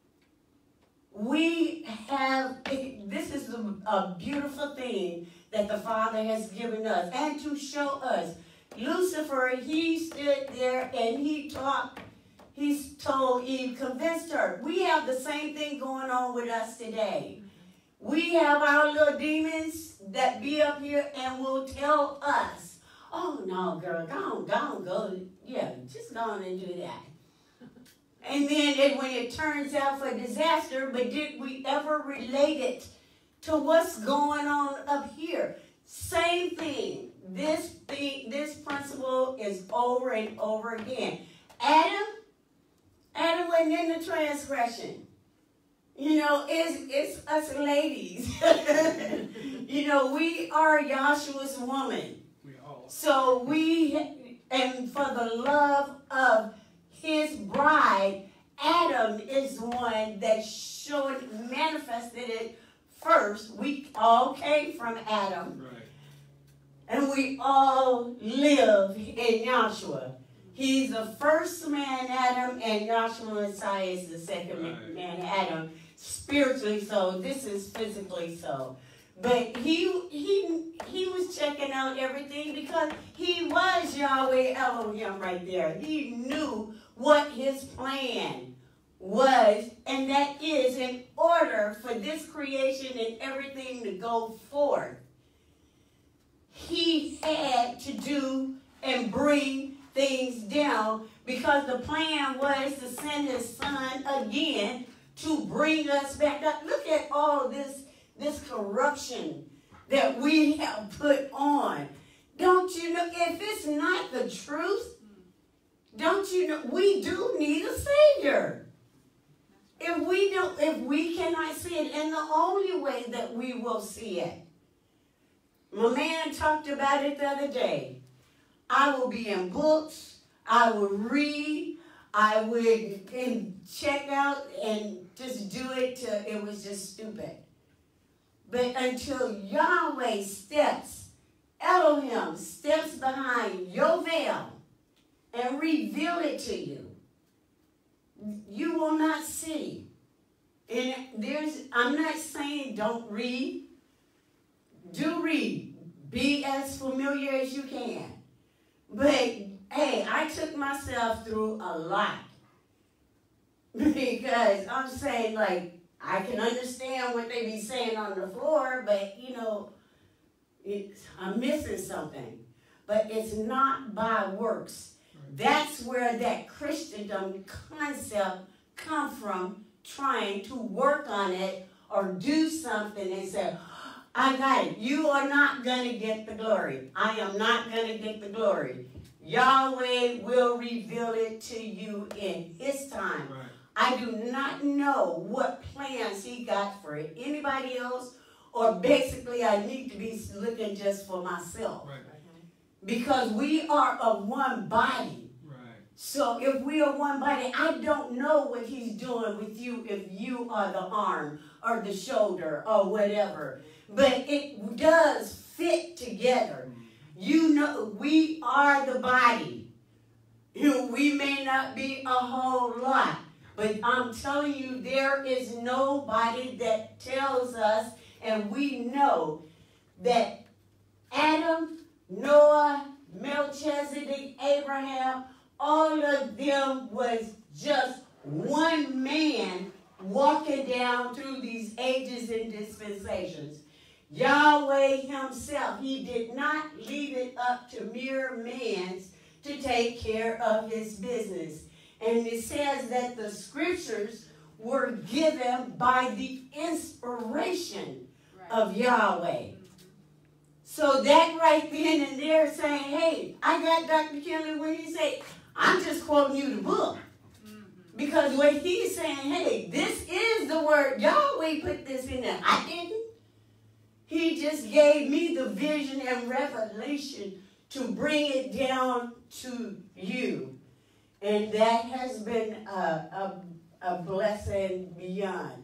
This is a beautiful thing that the Father has given us. And to show us. Lucifer, he stood there and he told Eve, convinced her. We have the same thing going on with us today. We have our little demons that be up here and will tell us, oh no, girl, go. Yeah, just go on and do that. And then when it turns out for disaster, but did we ever relate it to what's going on up here? Same thing. This principle is over and over again. Adam wasn't in the transgression. It's us ladies. We are Yahshua's woman. So and for the love of his bride, Adam is the one that manifested it first. We all came from Adam. Right. And we all live in Yahshua. He's the first man, Adam, and Yahshua Messiah is the second man, Adam. Spiritually so. This is physically so. But he was checking out everything because he was Yahweh Elohim right there. He knew what his plan was, and that is in order for this creation and everything to go forth. He had to do and bring things down because the plan was to send his son again to bring us back up. Look at all this corruption that we have put on. Don't you know, if it's not the truth, don't you know, we do need a Savior. If we cannot see it, and the only way that we will see it, my man talked about it the other day. I will be in books, I will read, I would check out and just do it till it was just stupid. But until Yahweh steps, Elohim steps behind your veil and reveal it to you, you will not see. And I'm not saying don't read. Do read. Be as familiar as you can. But, hey, I took myself through a lot. Because I'm saying, like, I can understand what they be saying on the floor, but, you know, I'm missing something. But it's not by works. That's where that Christendom concept come from, trying to work on it or do something and say, I got it. You are not going to get the glory. I am not going to get the glory. Yahweh will reveal it to you in his time. Right. I do not know what plans he got for anybody else, or basically I need to be looking just for myself. Right. Because we are of one body. Right. So if we are one body, I don't know what he's doing with you if you are the arm or the shoulder or whatever. But it does fit together. You know, we are the body. You know, we may not be a whole lot, but I'm telling you, there is nobody that tells us, and we know that Adam, Noah, Melchizedek, Abraham, all of them was just one man walking down through these ages and dispensations. Yahweh himself, he did not leave it up to mere men to take care of his business. And it says that the scriptures were given by the inspiration of Yahweh. So that right then and there saying, hey, I got Dr. Kelly when he said, I'm just quoting you the book. Because what he's saying, hey, this is the word. Yahweh put this in there. I didn't. He just gave me the vision and revelation to bring it down to you. And that has been a blessing beyond.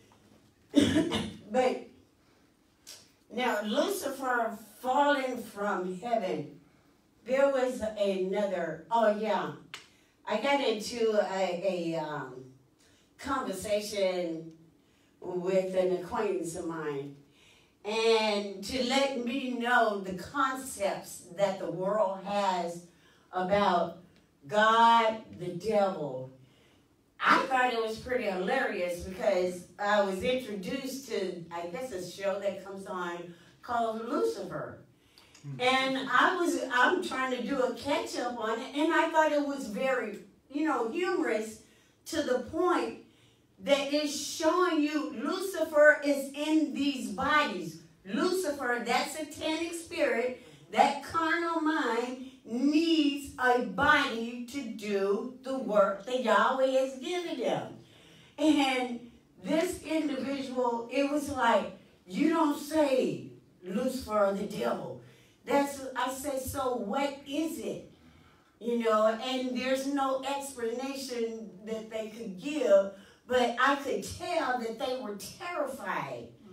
But now, Lucifer falling from heaven, there was another, I got into a conversation with an acquaintance of mine, and to let me know the concepts that the world has about God, the devil. I thought it was pretty hilarious because I was introduced to, I guess, a show that comes on called Lucifer. And I'm trying to do a catch-up on it, and I thought it was very, humorous to the point that it's showing you Lucifer is in these bodies. Lucifer, that satanic spirit, that carnal mind, needs a body to do the work that Yahweh has given them. And this individual, it was like, you don't say Lucifer or the devil. I said, so what is it? And there's no explanation that they could give, but I could tell that they were terrified.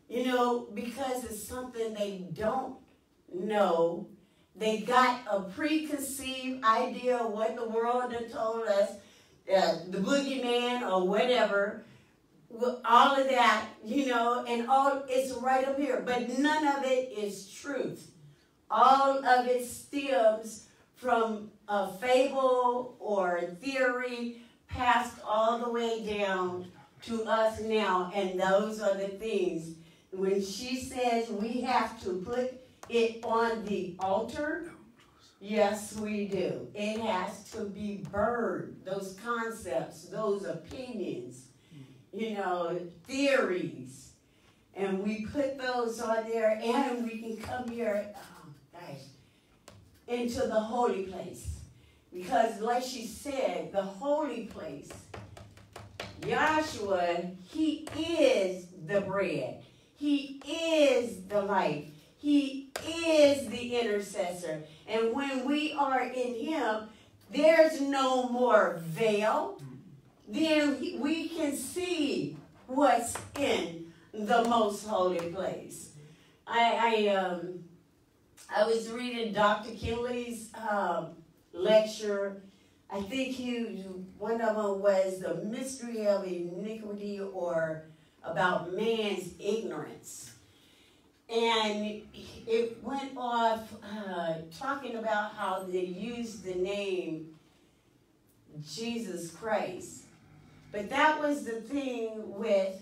You know, because it's something they don't know. They got a preconceived idea of what the world had told us, the boogeyman or whatever, all of that, you know, and all it's right up here. But none of it is truth. All of it stems from a fable or theory passed all the way down to us now. And those are the things. When she says we have to put it on the altar, yes, we do. It has to be burned. Those concepts, those opinions, you know, theories. And we put those on there, and we can come here, into the holy place. Because like she said, the holy place, Yahshua, he is the bread. He is the light. He is the intercessor. And when we are in him, there's no more veil. Then we can see what's in the most holy place. I was reading Dr. Kinley's lecture. I think one of them was the mystery of iniquity, or about man's ignorance. And it went off talking about how they used the name Jesus Christ. But that was the thing with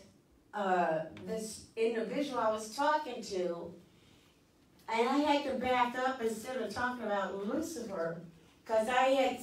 this individual I was talking to. And I had to back up instead of talking about Lucifer, because I had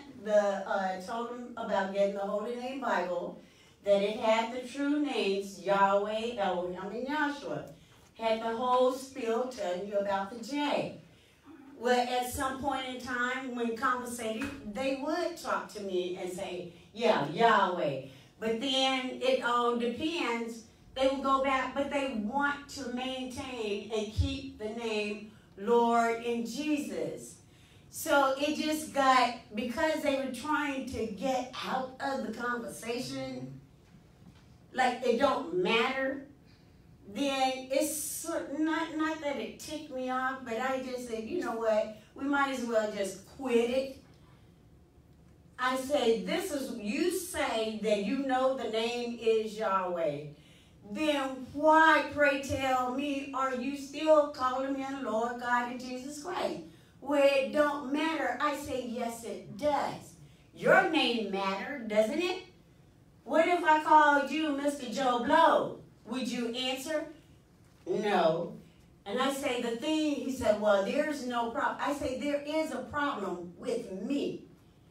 told him about getting the Holy Name Bible, that it had the true names, Yahweh, Elohim, and Yahshua. Had the whole spiel telling you about the J. Well, at some point in time, when conversating, they would talk to me and say, yeah, Yahweh. But then it all depends. They will go back, but they want to maintain and keep the name Lord and Jesus. So it just got, because they were trying to get out of the conversation, like it don't matter, then it's not that it ticked me off, but I just said, you know what, we might as well just quit it. I said, you say that you know the name is Yahweh. Then why, pray tell me, are you still calling me the Lord God and Jesus Christ? Where it don't matter. I say, yes, it does. Your name matters, doesn't it? What if I called you Mr. Joe Blow? Would you answer? No. And I say, the thing, he said, well, there's no problem. I say, there is a problem with me.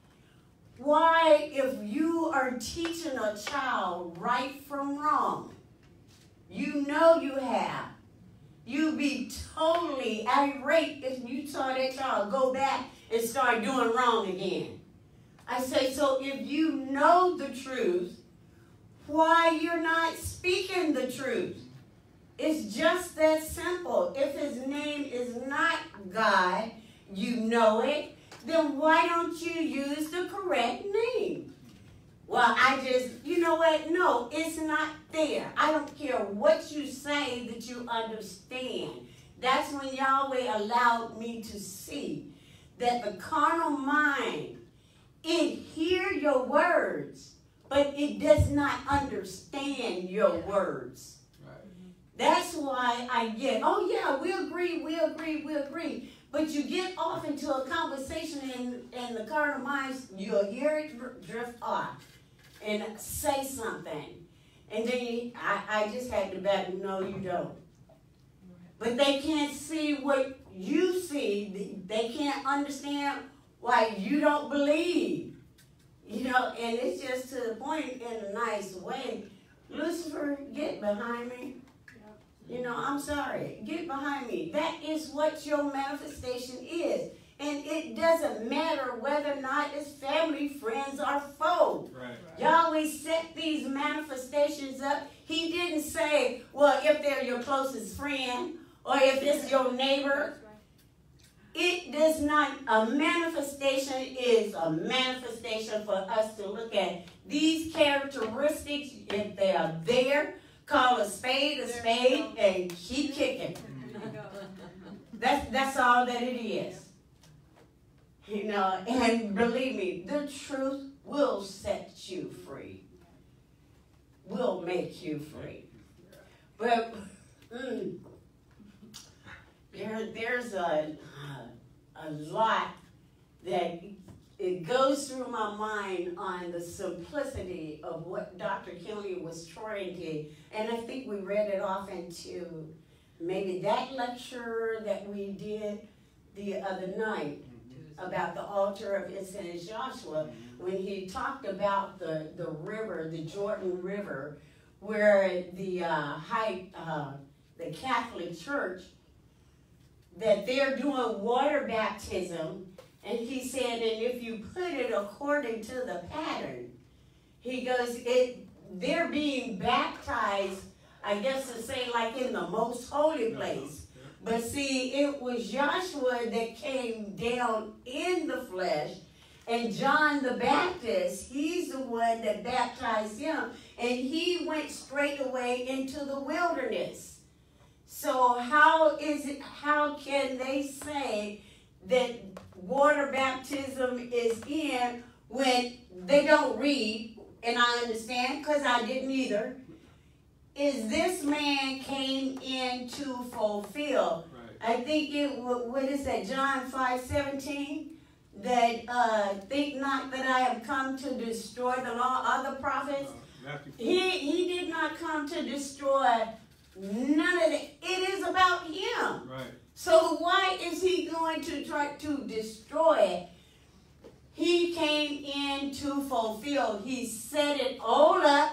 Why, if you are teaching a child right from wrong, you know you have, you'd be totally irate if you saw that child go back and start doing wrong again. I say, so if you know the truth, why you're not speaking the truth? It's just that simple. If his name is not God, you know it, then why don't you use the correct name? Well, you know what? No, it's not there. I don't care what you say that you understand. That's when Yahweh allowed me to see that the carnal mind, it hear your words, but it does not understand your words. Right. That's why I get, oh yeah, we agree. But you get off into a conversation and the carnal mind, you'll hear it drift off and say something. And then I just had to back, no, you don't. But they can't see what you see. They can't understand why you don't believe. You know, and it's just to the point in a nice way. Lucifer, get behind me. You know, I'm sorry. Get behind me. That is what your manifestation is. And it doesn't matter whether or not it's family, friends, or foe. Right. Yahweh set these manifestations up. He didn't say, well, if they're your closest friend or if it's your neighbor. It does not, a manifestation is a manifestation for us to look at. These characteristics, if they are there, call a spade and keep kicking. That's all that it is. You know, and believe me, the truth will set you free. Will make you free. But there's a lot that it goes through my mind on the simplicity of what Dr. Kelly was trying to, and I think we read it off into maybe that lecture that we did the other night about the altar of incense Joshua, when he talked about the river, the Jordan River, where the Catholic Church, that they're doing water baptism. And he said, and if you put it according to the pattern, he goes, they're being baptized, I guess to say like in the most holy place. But see, it was Joshua that came down in the flesh, and John the Baptist, he's the one that baptized him, and he went straight away into the wilderness. So how can they say that water baptism is in when they don't read, and I understand because I didn't either, is this man came in to fulfill. Right. I think what is that, John 5:17? That think not that I have come to destroy the law of the prophets. He did not come to destroy none of it. It is about him. Right. So why is he going to try to destroy it? He came in to fulfill. He set it all up,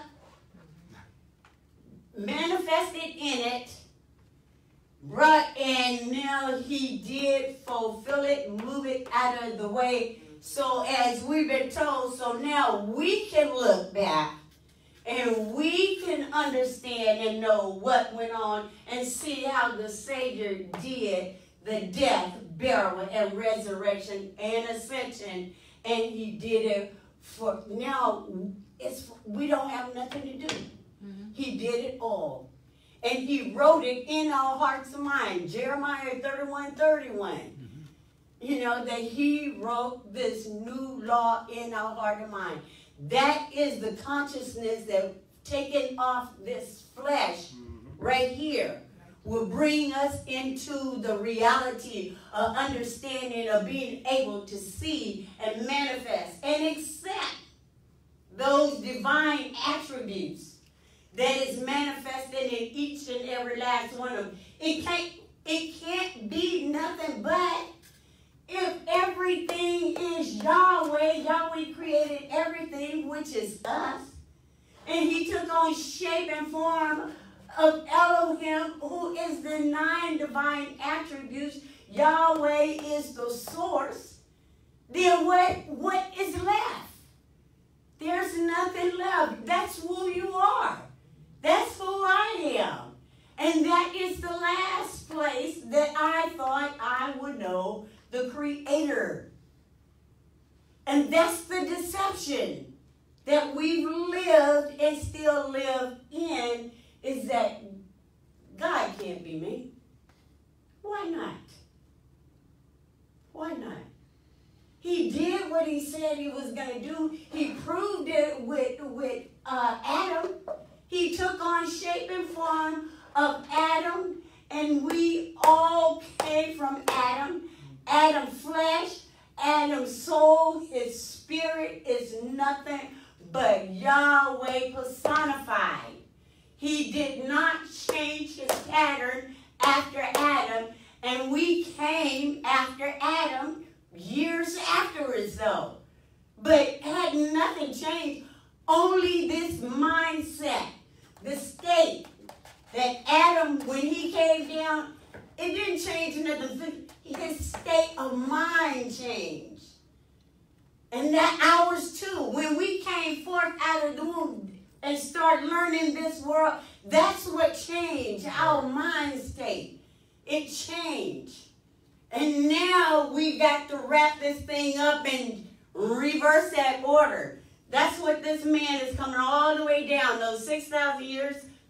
manifested in it, right, and now he did fulfill it, move it out of the way. So as we've been told, so now we can look back and we can understand and know what went on and see how the Savior did the death, burial, and resurrection and ascension. And he did it for, now we don't have nothing to do. He did it all. And he wrote it in our hearts and minds. Jeremiah 31:31. You know, that he wrote this new law in our heart and mind. That is the consciousness that taking off this flesh right here will bring us into the reality of understanding of being able to see and manifest and accept those divine attributes that is manifested in each and every last one of them. It can't be nothing but if everything is Yahweh. Yahweh created everything, which is us. And he took on shape and form of Elohim, who is the 9 divine attributes. Yahweh is the source. Then what is left? There's nothing left. That's who you are. That's who I am. And that is the last place that I thought I would know the Creator. And that's the deception that we've lived and still live in, is that God can't be me. Why not? Why not? He did what he said he was going to do. He proved it with Adam. He took on shape and form of Adam, and we all came from Adam. Adam's flesh, Adam's soul, his spirit is nothing but Yahweh personified. He did not change his pattern after Adam, and we came after Adam years afterwards though. But had nothing changed, only this mindset, the state that Adam, when he came down, it didn't change nothing. His state of mind changed. And that ours too. When we came forth out of the womb and started learning this world, that's what changed our mind state. It changed. And now we got to wrap this thing up and reverse that order. That's what this man is coming all the way down, those 6,000 years,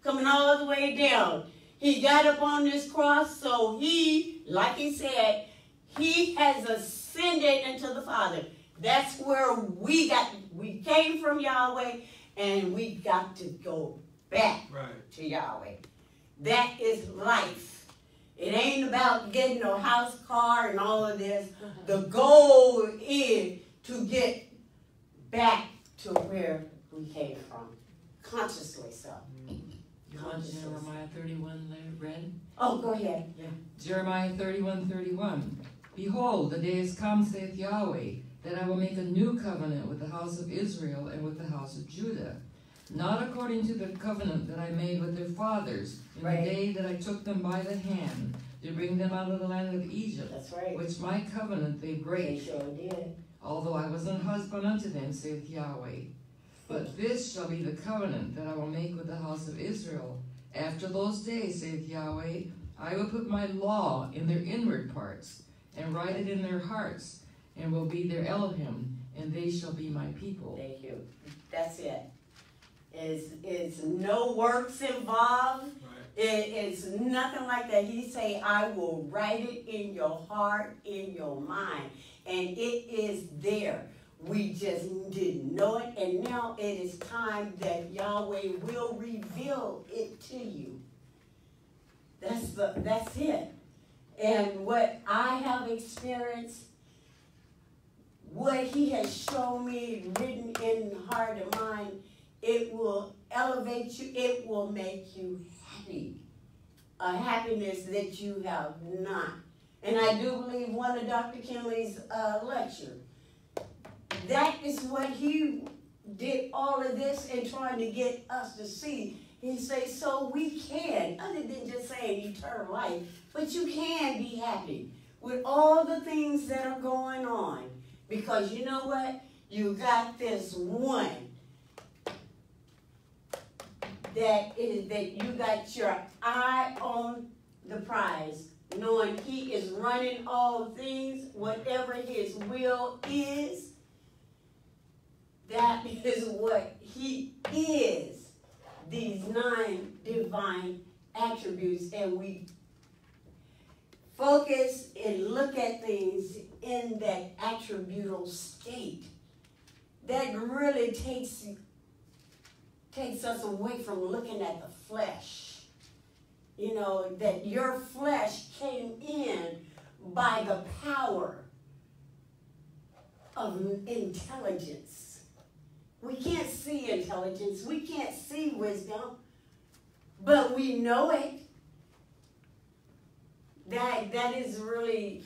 coming all the way down. He got up on this cross, so he, like he said, he has ascended into the Father. That's where we came from Yahweh, and we got to go back to Yahweh. That is life. It ain't about getting a house, car, and all of this. The goal is to get back to where we came from, consciously so. You want Jeremiah 31 read? Oh, go ahead. Yeah. Jeremiah 31:31. Behold, the day is come, saith Yahweh, that I will make a new covenant with the house of Israel and with the house of Judah, not according to the covenant that I made with their fathers in the day that I took them by the hand to bring them out of the land of Egypt. That's right. Which my covenant they break. They sure did. Although I was an husband unto them, saith Yahweh. But this shall be the covenant that I will make with the house of Israel. After those days, saith Yahweh, I will put my law in their inward parts, and write it in their hearts, and will be their Elohim, and they shall be my people. Thank you. That's it. It's no works involved. It's nothing like that. He say, I will write it in your heart, in your mind. And it is there. We just didn't know it. And now it is time that Yahweh will reveal it to you. That's it. And what I have experienced, what he has shown me, written in the heart and mind, it will elevate you. It will make you happy. A happiness that you have not. And I do believe one of Dr. Kinley's lecture, that is what he did all of this and trying to get us to see. He says, so we can, other than just saying eternal life, but you can be happy with all the things that are going on. Because you know what? You got this one that you got your eye on the prize, knowing he is running all things, whatever his will is, that is what he is. These 9 divine attributes, and we focus and look at things in that attributable state. That really takes us away from looking at the flesh. You know, that your flesh came in by the power of intelligence. We can't see intelligence. We can't see wisdom, but we know it. That is really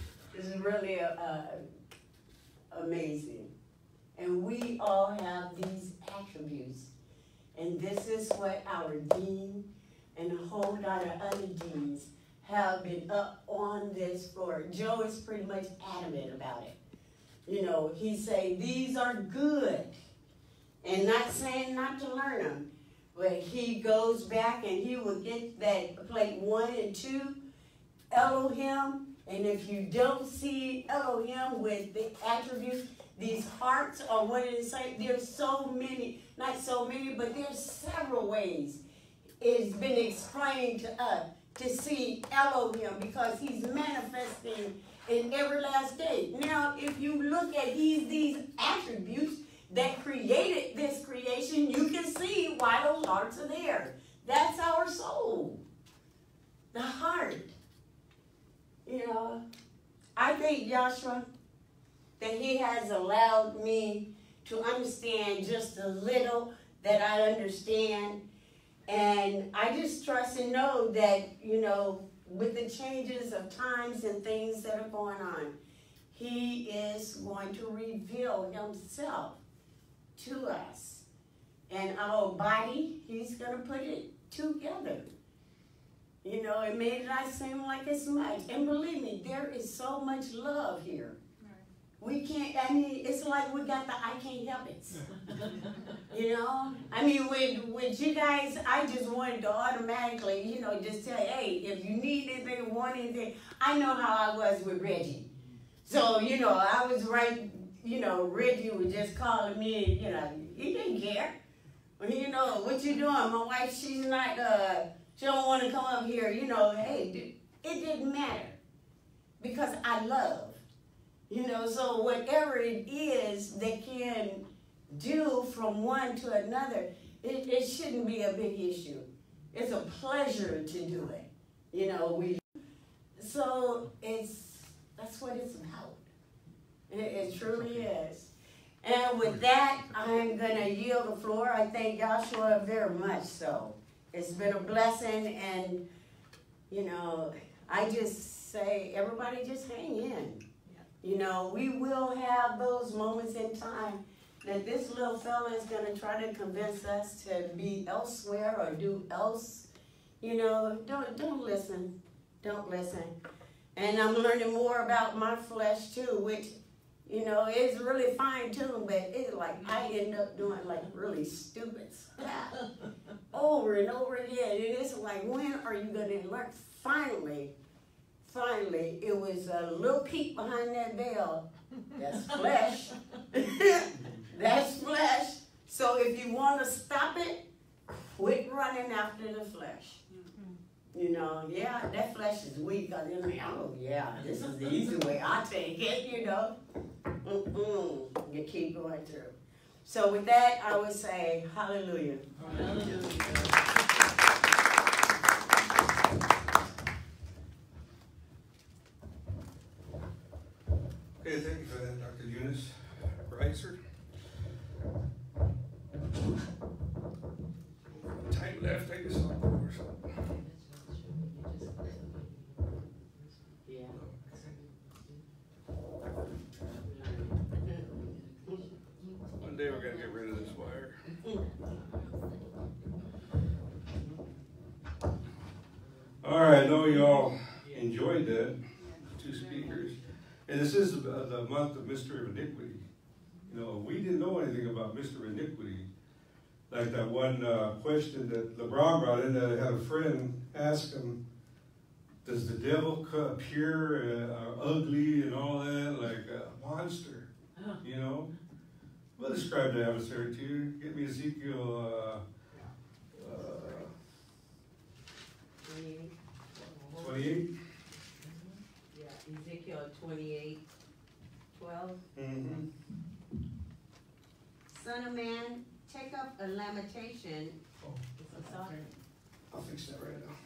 amazing. And we all have these attributes. And this is what our dean and a whole lot of other deans have been up on this for. Joe is pretty much adamant about it. You know, he say these are good. And not saying not to learn them. But he goes back and he will get that plate 1 and 2, Elohim. And if you don't see Elohim with the attributes, these hearts are what it is saying. There's so many, not so many, but there's several ways it's been explained to us to see Elohim because he's manifesting in every last day. Now, if you look at these attributes that created this creation, you can see why those hearts are there. That's our soul, the heart. You know, I think, Joshua, that he has allowed me to understand just a little that I understand. And I just trust and know that, you know, with the changes of times and things that are going on, he is going to reveal himself to us. And our body, he's going to put it together. You know, it may not seem like it's much. And believe me, there is so much love here. We can't, I mean, it's like we got the I can't help it. You know? I mean, with you guys, I just wanted to automatically, you know, just tell you, hey, if you need anything, want anything, I know how I was with Reggie. So, you know, I was right, you know, Reggie was just calling me, you know, he didn't care. Well, you know, what you doing? My wife, she's not, she don't want to come up here. You know, hey, it didn't matter because I love. You know, so whatever it is they can do from one to another, it shouldn't be a big issue. It's a pleasure to do it. You know, so that's what it's about. It truly is. And with that, I'm going to yield the floor. I thank Joshua very much so. It's been a blessing, and, you know, I just say, everybody just hang in. You know, we will have those moments in time that this little fella is going to try to convince us to be elsewhere or do else. You know, don't listen. Don't listen. And I'm learning more about my flesh too, which, you know, it's really fine-tuned, but it's like I end up doing like really stupid stuff over and over again. And it's like, when are you going to learn? Finally, it was a little peek behind that veil. That's flesh. That's flesh. So if you want to stop it, quit running after the flesh. You know, yeah, that flesh is weak. Oh, yeah, this is the easy way. I take it, you know. You keep going through. So with that, I would say hallelujah. Hallelujah. Okay, thank you for that, Dr. Eunice Reiser. Time left, I guess I'll go or something. One day we're gonna get rid of this wire. All right, I know y'all enjoyed that, 2 speakers. And this is the month of Mystery of Iniquity. You know, we didn't know anything about Mystery of Iniquity. Like that one question that LeBron brought in, that I had a friend ask him, does the devil appear ugly and all that, like a monster? You know? We'll describe the adversary to you. Get me Ezekiel 28. Yeah, Ezekiel 28:12. Mm-hmm. Son of man, take up a lamentation. Oh, Sorry. I'll fix that right now.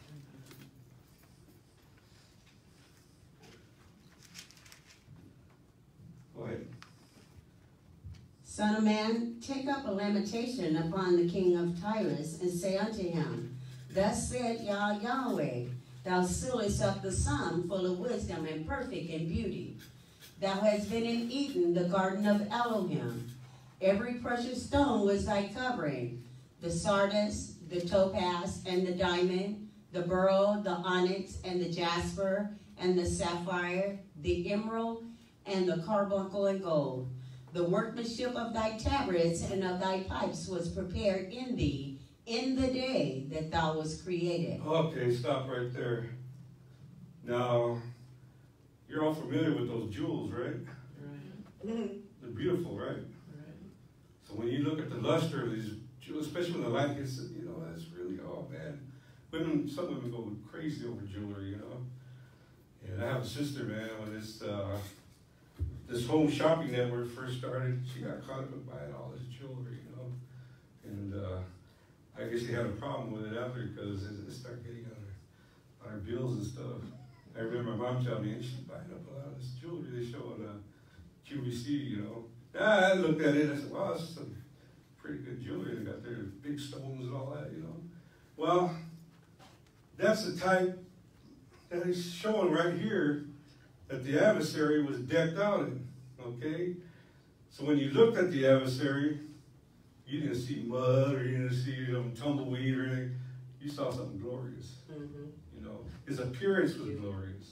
Go ahead. Son of man, take up a lamentation upon the king of Tyrus, and say unto him, Thus said Yahweh, thou sealest up the sum full of wisdom and perfect in beauty. Thou hast been in Eden, the garden of Elohim. Every precious stone was thy covering, the sardius, the topaz, and the diamond, the beryl, the onyx, and the jasper, and the sapphire, the emerald, and the carbuncle and gold. The workmanship of thy tabrets and of thy pipes was prepared in thee in the day that thou was created. Okay, stop right there. Now, you're all familiar with those jewels, right? Right. They're beautiful, right? Right. So when you look at the luster of these jewels, especially when the light hits it, you know, that's really, oh man. Some women go crazy over jewelry, you know. And I have a sister, man, when this home shopping network first started, she got caught up in buying all this jewelry, you know. And I guess she had a problem with it after, because it started getting on her bills and stuff. I remember my mom telling me, she's buying up a lot of this jewelry they show on QVC, you know. I looked at it and I said, wow, that's some pretty good jewelry. They got their big stones and all that, you know. Well, that's the type that is showing right here that the adversary was decked out in, okay? So when you looked at the adversary, you didn't see mud or you didn't see tumbleweed or anything. You saw something glorious. Mm-hmm. You know, his appearance was glorious.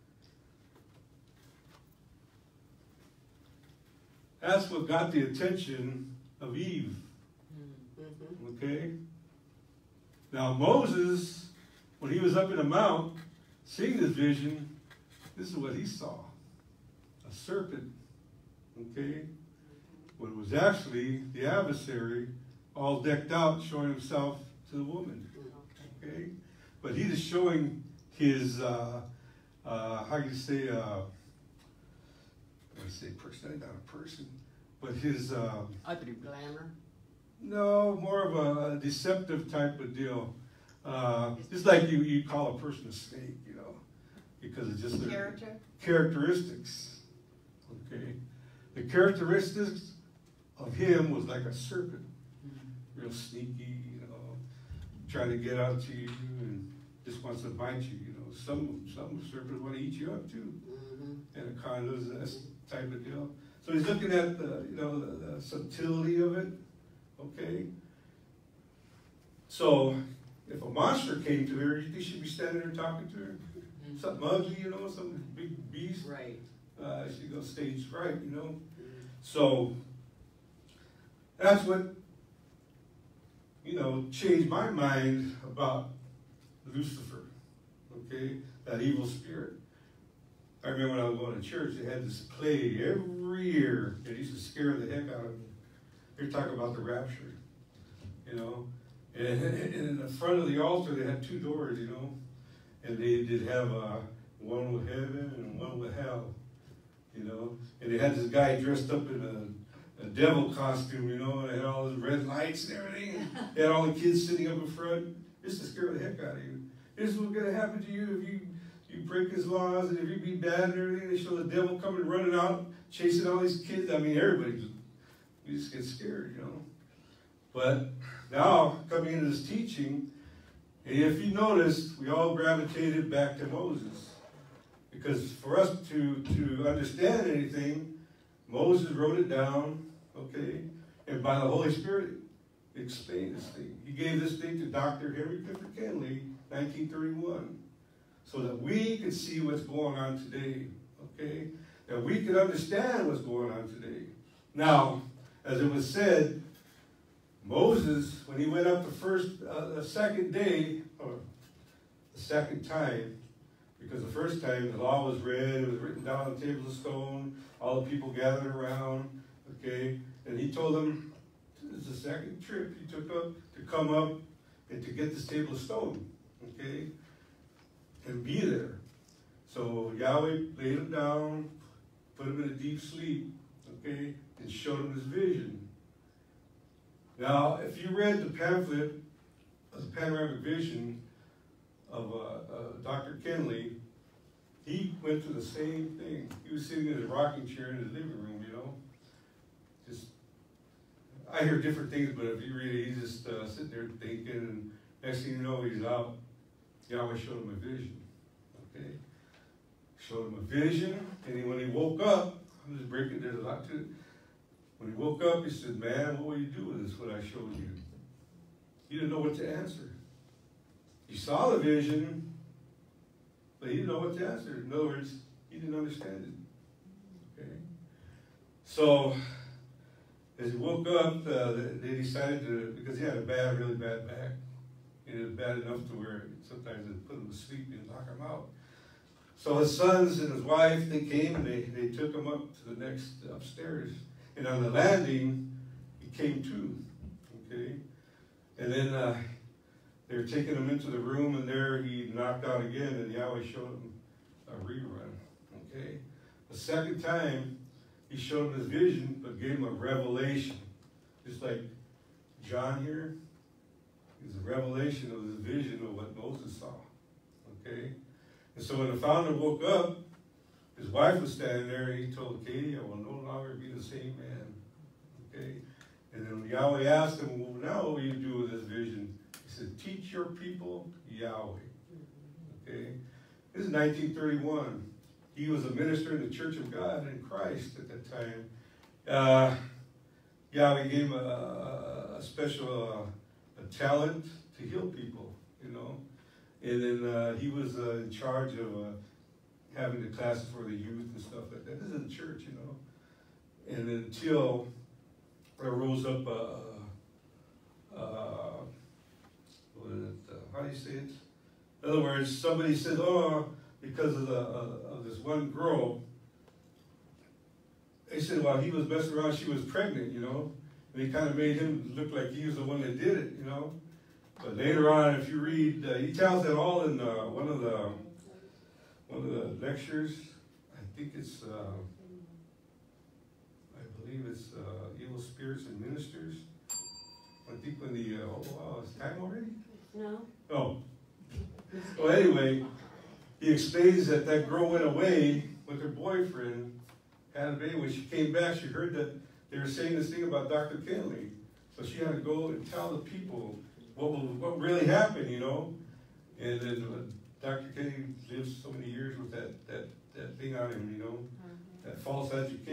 That's what got the attention of Eve. Mm-hmm. Okay? Now Moses, when he was up in the mount, seeing this vision, this is what he saw. A serpent. Okay? When it was actually the adversary all decked out, showing himself to the woman. Okay? But he is showing his, how you say, let's say person, not a person, but his, Glamour. no, more of a deceptive type of deal. It's like you call a person a snake, you know, because it's just their characteristics. Okay? The characteristics of him was like a serpent, real sneaky, you know, trying to get out to you and just wants to bite you, you know. Some serpents want to eat you up too, and a kind of that type of deal. So he's looking at the, you know, the subtlety of it. Okay. So if a monster came to her, you think she'd be standing there talking to her? Something ugly, you know, some big beast. Right. She goes stage fright, you know. So that's what, you know, changed my mind about Lucifer. Okay, that evil spirit. I remember when I was going to church, they had this play every year. It used to scare the heck out of me. They're talking about the rapture, you know. And in the front of the altar, they had two doors, you know. And they did have one with heaven and one with hell, you know. And they had this guy dressed up in a devil costume, you know, and they had all those red lights and everything. They had all the kids sitting up in front. Just to scare the heck out of you. This is what's going to happen to you if you break his laws and if you be bad and everything. They show the devil coming running out, chasing all these kids. I mean, everybody we just get scared, you know. But now, coming into this teaching, and if you notice, we all gravitated back to Moses. Because for us to understand anything, Moses wrote it down, okay, and by the Holy Spirit, explained this thing. He gave this thing to Dr. Henry Clifford Kinley, 1931, so that we could see what's going on today, okay? That we could understand what's going on today. Now, as it was said, Moses, when he went up the second day, or the second time, because the first time the law was read, it was written down on tables of stone, all the people gathered around, okay? And he told them, this is the second trip he took up to come up and to get this table of stone, okay? And be there. So Yahweh laid him down, put him in a deep sleep, okay? And showed him his vision. Now, if you read the pamphlet of the Panoramic Vision of Dr. Kinley, he went through the same thing. He was sitting in his rocking chair in his living room, you know. Just, I hear different things, but if you read it, he's just sitting there thinking, and next thing you know, he's out. Yahweh showed him a vision, okay? Showed him a vision, and when he woke up, I'm just breaking, there's a lot to it. When he woke up, he said, man, what will you do with this, what I showed you? He didn't know what to answer. He saw the vision, but he didn't know what to answer. In other words, he didn't understand it. Okay? So, as he woke up, they decided to, because he had a really bad back. It was bad enough to where sometimes they put him to sleep and knock him out. So his sons and his wife, they came and they took him up to the next upstairs. And on the landing, he came to, okay? And then they were taking him into the room, and there he knocked out again, and Yahweh showed him a rerun, okay? The second time, he showed him his vision, but gave him a revelation. Just like John here, is a revelation of his vision of what Moses saw, okay? And so when the founder woke up, his wife was standing there, and he told Katie, I will no longer be the same man. Okay? And then Yahweh asked him, well, now what will you do with this vision? He said, teach your people Yahweh. Okay? This is 1931. He was a minister in the Church of God in Christ at that time. Yahweh gave him a special a talent to heal people, you know. And then he was in charge of having the classes for the youth and stuff like that. This is in the church, you know. And until there rose up how do you say it? In other words, somebody said, oh, because of this one girl, they said, while he was messing around, she was pregnant, you know. And they kind of made him look like he was the one that did it, you know. But later on, if you read, he tells it all in one of the lectures. I think it's, I believe it's Evil Spirits and Ministers. I think when the, oh wow, it's time already? No. Oh. Well, anyway, he explains that that girl went away with her boyfriend, had a baby. When she came back, she heard that they were saying this thing about Dr. Kinley. So she had to go and tell the people what really happened, you know. And then Dr. Kinley lived so many years with that thing on him, you know, that false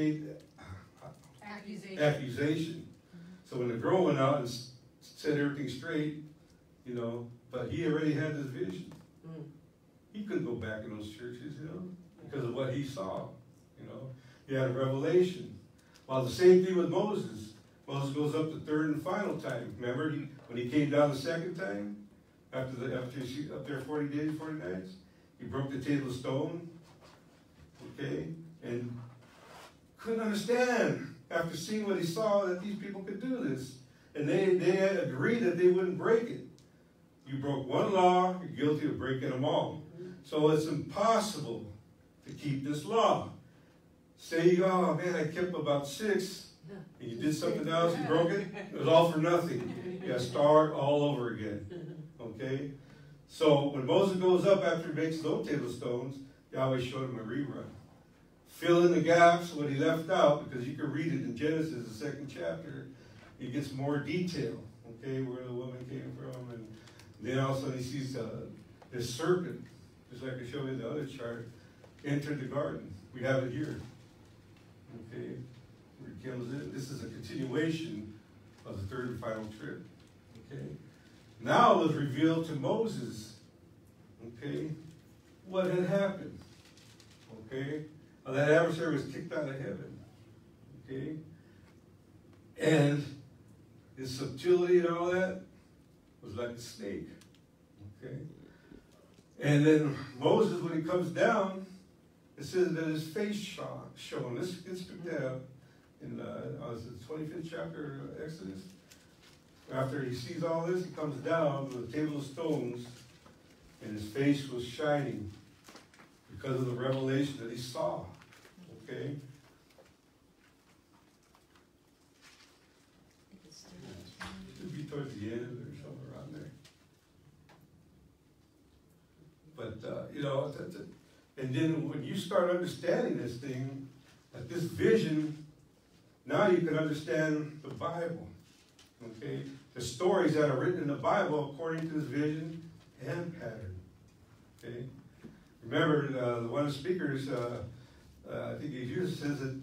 accusation. So when the girl went out and said everything straight, you know, but he already had this vision. He couldn't go back in those churches, you know, because of what he saw, you know. He had a revelation. Well, the same thing with Moses. Moses goes up the third and final time. Remember, when he came down the second time, after he up there 40 days, 40 nights, he broke the table of stone, okay, and couldn't understand after seeing what he saw that these people could do this. And they had agreed that they wouldn't break it. You broke one law, you're guilty of breaking them all. So it's impossible to keep this law. Say, oh man, I kept about 6, and you did something else, you broke it, it was all for nothing. You got to start all over again. Okay? So when Moses goes up after he makes his own table of stones, Yahweh showed him a rerun. Fill in the gaps, what he left out, because you can read it in Genesis, the 2nd chapter. He gets more detail, okay, where the woman came from. And then all of a sudden he sees this serpent, just like I showed you in the other chart, entered the garden. We have it here. Okay? Where he comes in. This is a continuation of the third and final trip. Okay? Now it was revealed to Moses, okay, what had happened. Okay? Now that adversary was kicked out of heaven. Okay? And his subtlety and all that was like a snake. Okay? And then Moses, when he comes down, it says that his face shone. Let's pick that up in the 25th chapter of Exodus. After he sees all this, he comes down with a table of stones, and his face was shining because of the revelation that he saw. Okay? Should be towards the end or somewhere around there. But, you know, and then when you start understanding this thing, like this vision, now you can understand the Bible. Okay? The stories that are written in the Bible according to this vision and pattern. Okay? Remember, the one of the speakers, I think he says that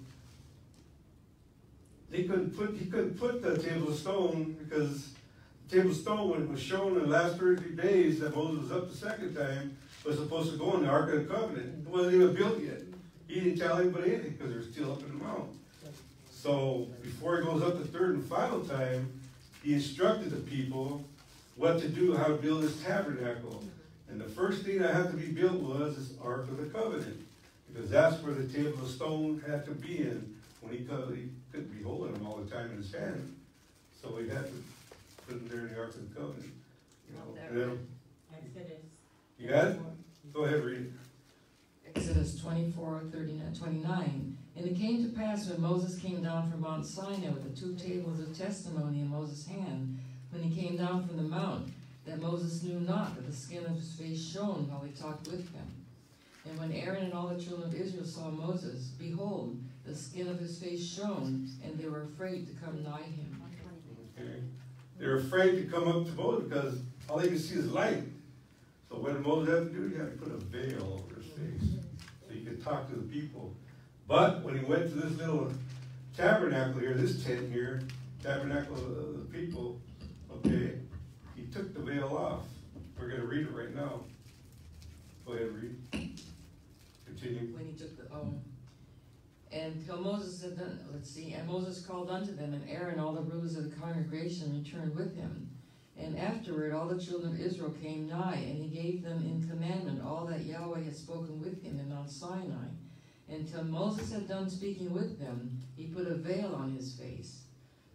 he couldn't put the table of stone because the table of stone, when it was shown in the last 33 days that Moses was up the second time, was supposed to go in the Ark of the Covenant. It wasn't even built yet. He didn't tell anybody anything because they're still up in the mountain. So before he goes up the third and final time, he instructed the people what to do, how to build this tabernacle. And the first thing that had to be built was this Ark of the Covenant, because that's where the table of stone had to be in. When he couldn't be holding them all the time in his hand, so he had to put them there in the Ark of the Covenant. You know, and then, Exodus. you got it? Go ahead, read it. Exodus 24:29. And it came to pass when Moses came down from Mount Sinai with the 2 tables of testimony in Moses' hand, when he came down from the mount, that Moses knew not that the skin of his face shone while he talked with him. And when Aaron and all the children of Israel saw Moses, behold, the skin of his face shone, and they were afraid to come nigh him. Okay. They're afraid to come up to Moses because all they can see is light. So what did Moses have to do? He had to put a veil over his face so he could talk to the people. But when he went to this little tabernacle here, this tent here, tabernacle of the people, okay, he took the veil off. We're going to read it right now. Go ahead, read. Continue. When he took the, and till Moses had done, and Moses called unto them, and Aaron, all the rulers of the congregation, returned with him. And afterward all the children of Israel came nigh, and he gave them in commandment all that Yahweh had spoken with him in Mount And till Moses had done speaking with them, he put a veil on his face.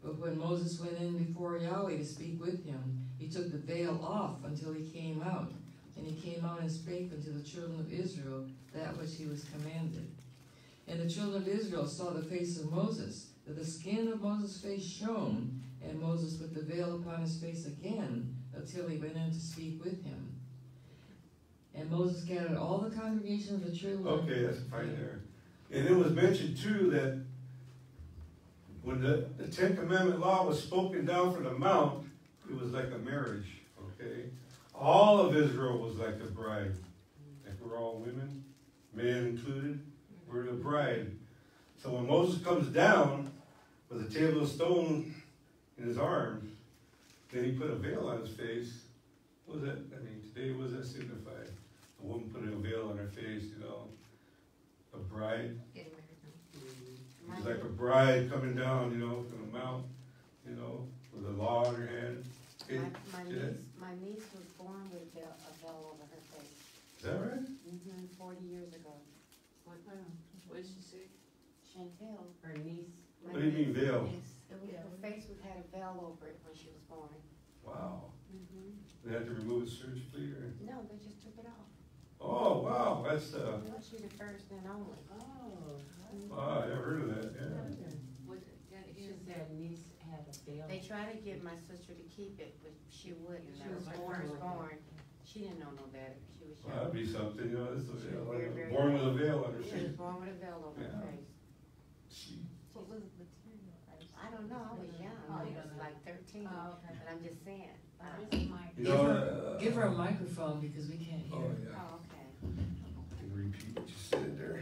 But when Moses went in before Yahweh to speak with him, he took the veil off until he came out. And he came out and spake unto the children of Israel that which he was commanded. And the children of Israel saw the face of Moses, that the skin of Moses' face shone, and Moses put the veil upon his face again until he went in to speak with him. And Moses gathered all the congregation of the children. Okay, that's fine there. And it was mentioned too that when the Ten Commandment law was spoken down from the mount, it was like a marriage, okay? All of Israel was like the bride. Like we're all women, men included, we're the bride. So when Moses comes down with a table of stone in his arms, then he put a veil on his face. What was that? I mean, today, what does that signify? A woman putting a veil on her face, you know, a bride. It's like a bride coming down, you know, from the mount, you know, with a law in her hand. Okay. My niece was born with a veil over her face. Is that right? 40 years ago. What did she say? Chantel, Her niece. What do you mean veil? Her face had a veil over it when she was born. Wow. They had to remove it surgically, or? No, they just took it off. Oh, wow, that's, She's the first and only. Oh. wow, I never heard of that, yeah. She said niece had a veil. They tried to get my sister to keep it, but she wouldn't. She That was was born with it. born. She didn't know no better. She was Well, young. that'd be something, you know, this is, She was like, very, very born with a young. veil on her She was face. born with a veil over Yeah. her face. She- What was the material? I don't know, I was young. Oh, I you was don't know. like 13, Oh, okay. but I'm just saying. You Give know, her, give her a microphone because we can't hear. Oh, yeah. Oh, okay. Can you repeat what you said there?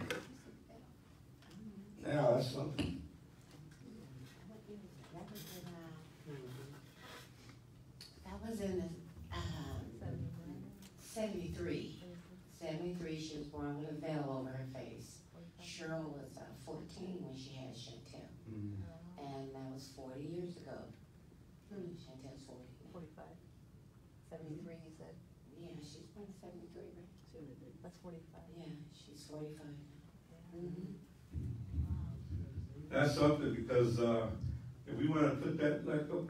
Now, that's something. That was in 73. 73, she was born with a veil over her face. Cheryl was 14 when she had Chantel. And that was 40 years ago. Chantel's 40. 45. 73, you said? Yeah, she's born in 73, right? That's 45. Yeah, she's 45. That's something because if we want to put that like up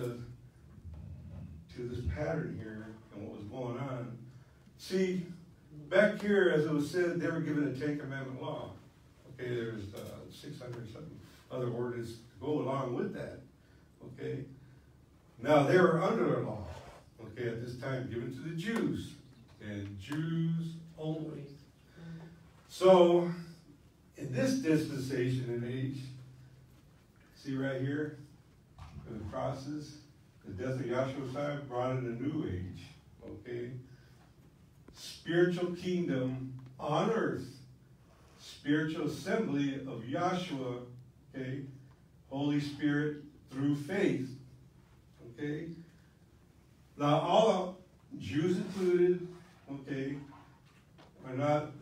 to this pattern here and what was going on. See, back here, as it was said, they were given a Ten Commandment law. Okay, there's 600 something other ordinances to go along with that. Okay, now they were under the law. Okay, at this time given to the Jews and Jews only. So, in this dispensation and age, see right here, the crosses, the death of Yahshua's time brought in a new age, okay? Spiritual kingdom on earth, spiritual assembly of Yahshua, okay? Holy Spirit through faith, okay? Now, all Jews included, okay, are not,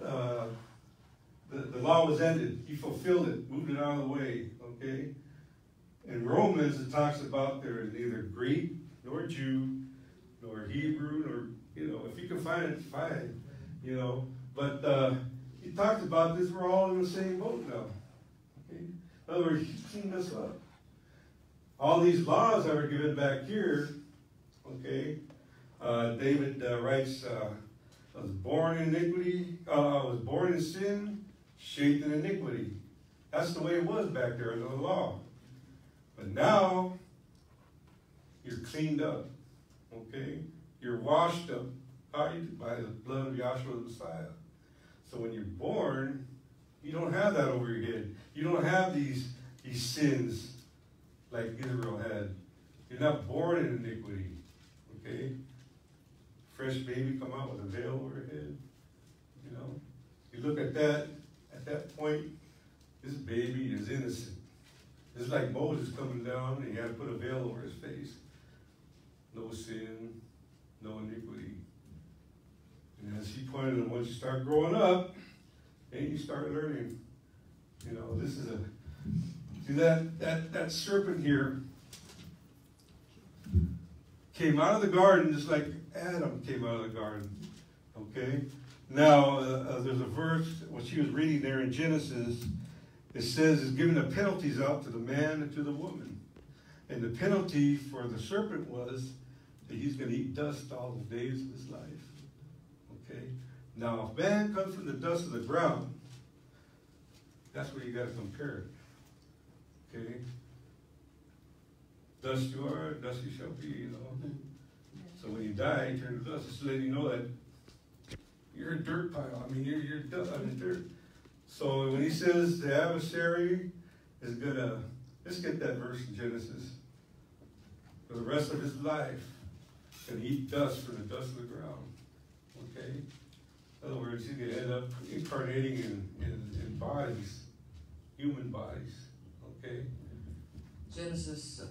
the law was ended. He fulfilled it, moved it out of the way, okay? In Romans, it talks about there is neither Greek, nor Jew, nor Hebrew, nor, you know, if you can find it, fine, you know. But he talks about this, we're all in the same boat now, okay? In other words, he cleaned us up. All these laws that were given back here, okay, David writes, I was born in iniquity, I was born in sin, shaped in iniquity. That's the way it was back there under the law. But now, you're cleaned up, okay? You're washed up by the blood of Yahshua the Messiah. So when you're born, you don't have that over your head. You don't have these sins like Israel had. You're not born in iniquity, okay? Fresh baby come out with a veil over her head, you know? You look at that point, this baby is innocent. It's like Moses coming down and he had to put a veil over his face. No sin, no iniquity. And as he pointed out, once you start growing up, then you start learning. You know, this is see that serpent here came out of the garden just like Adam came out of the garden. Okay? Now, there's a verse, what she was reading there in Genesis, it says, it's giving the penalties out to the man and to the woman. And the penalty for the serpent was that he's going to eat dust all the days of his life. Okay? Now, if man comes from the dust of the ground, that's where you got to compare it. Okay? Dust you are, dust you shall be, you know. So when you die, you turn to dust. Just to let you know that you're a dirt pile. I mean, you're dust, dirt. So when he says the adversary is going to, let's get that verse in Genesis. For the rest of his life, can eat dust from the dust of the ground. Okay? In other words, he's going to end up incarnating in bodies, human bodies. Okay? Genesis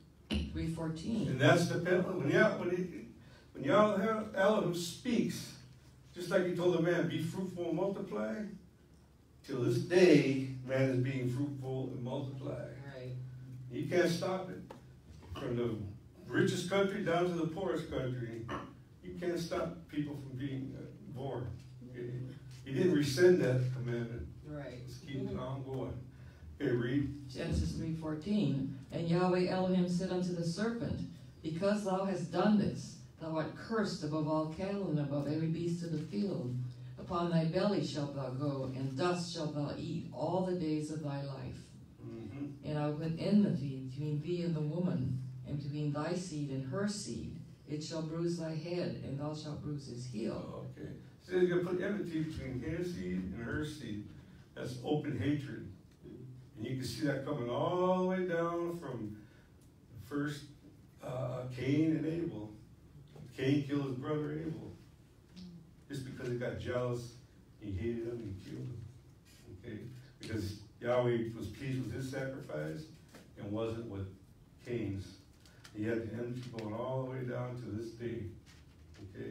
3:14. And that's the penalty. When Yahweh Elohim speaks, just like he told the man, be fruitful and multiply, till this day, man is being fruitful and multiply. Right. You can't stop it. From the richest country down to the poorest country, you can't stop people from being born. Okay? He didn't rescind that commandment. Right. Let's keep it on going. Okay, read. Genesis 3:14. And Yahweh Elohim said unto the serpent, because thou hast done this, thou art cursed above all cattle and above every beast of the field. Upon thy belly shalt thou go, and dust shalt thou eat all the days of thy life. Mm-hmm. And I will put enmity between thee and the woman, and between thy seed and her seed. It shall bruise thy head, and thou shalt bruise his heel. Oh, okay. So he's going to put enmity between his seed and her seed. That's open hatred. And you can see that coming all the way down from first Cain and Abel. Cain killed his brother Abel. Just because he got jealous, he hated him and killed him. Okay? Because Yahweh was pleased with his sacrifice and wasn't with Cain's. He had the enmity going all the way down to this day. Okay?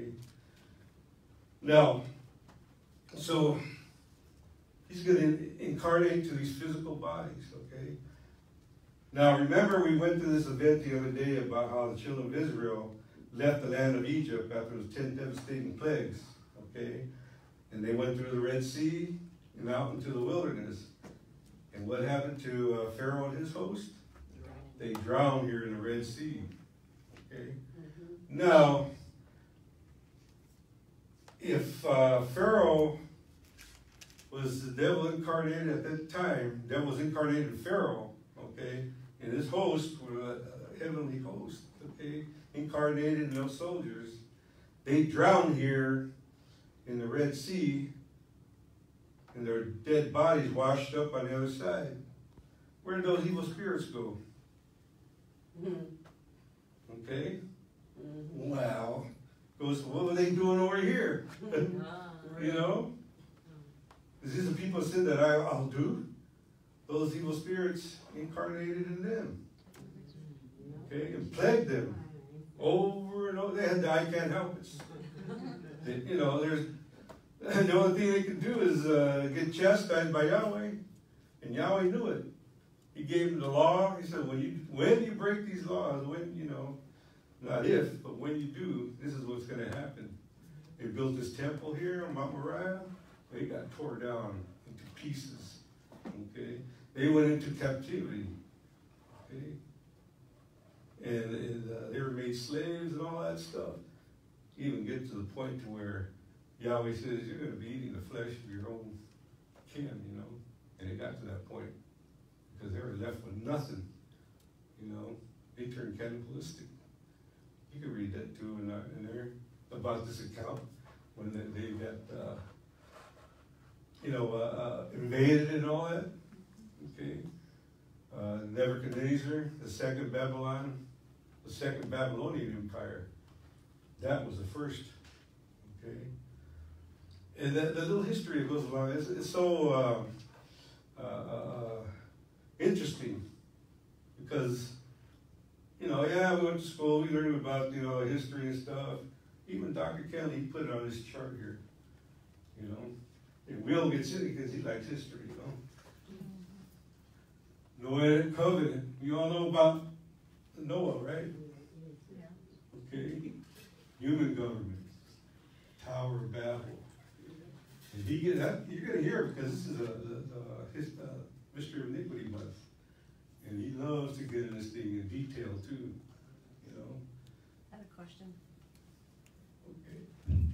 Now, so he's going to incarnate to these physical bodies, okay? Now, remember we went through this event the other day about how the children of Israel left the land of Egypt after the 10 devastating plagues, okay? And they went through the Red Sea and out into the wilderness. And what happened to Pharaoh and his host? They drowned here in the Red Sea, okay? Now, if Pharaoh was the devil incarnated at that time, the devil was incarnated in Pharaoh, okay? And his host were a heavenly host, okay? Incarnated in those soldiers. They drowned here in the Red Sea, and their dead bodies washed up on the other side. Where did those evil spirits go? Okay? Well, goes, what were they doing over here? You know? Is these the people sin that I'll do? Those evil spirits incarnated in them. Okay? And plagued them over and over. They had the I can't help it. You know, the only thing they could do is get chastised by Yahweh. And Yahweh knew it. He gave them the law. He said, when you break these laws, not if, but when you do, this is what's going to happen. They built this temple here on Mount Moriah. They got torn down into pieces. Okay? They went into captivity. Okay? And they were made slaves and all that stuff. Even get to the point to where Yahweh says, you're going to be eating the flesh of your own kin, you know. And it got to that point. Because they were left with nothing. You know. They turned cannibalistic. You can read that too in there about this account when they got invaded and all that. Okay. Nebuchadnezzar, the second Babylonian Empire. That was the first. Okay. And the little history that goes along is so interesting because, we went to school, we learned about, history and stuff. Even Dr. Kelly put it on his chart here, And Will gets in because he likes history, Noahic covenant. You all know about Noah, right? Okay. Human government. Tower of Babel. And you're going to hear it because this is the Mystery of Iniquity month. And he loves to get in this thing in detail too, you know. I have a question. Okay.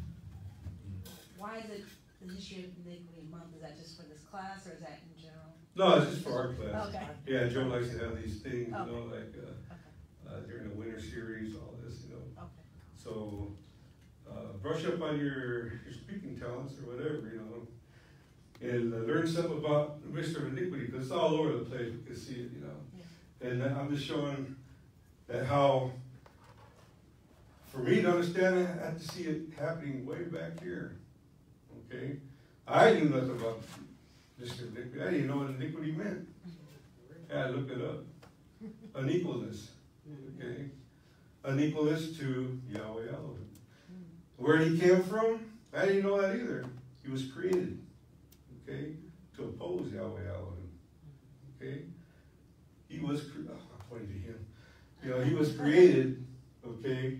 Why is it the History of Iniquity Month? Is that just for this class, or is that in general? No, it's just for our class. Okay. Yeah, Joe likes to have these things, you know, Okay. like during the winter series, all this, you know. Okay. So brush up on your speaking talents or whatever, you know, and learn something about the mystery of iniquity, because it's all over the place. We can see it, you know. Yeah. And I'm just showing that how, for me to understand it, I have to see it happening way back here. Okay? I knew nothing about mystery of iniquity. I didn't know what iniquity meant. I had to look it up. Unequalness. Okay? Unequalness to Yahweh Elohim. Where he came from, I didn't know that either. He was created, okay, to oppose Yahweh Elohim. Okay? He was, I'm pointing to him. You know, he was created, okay,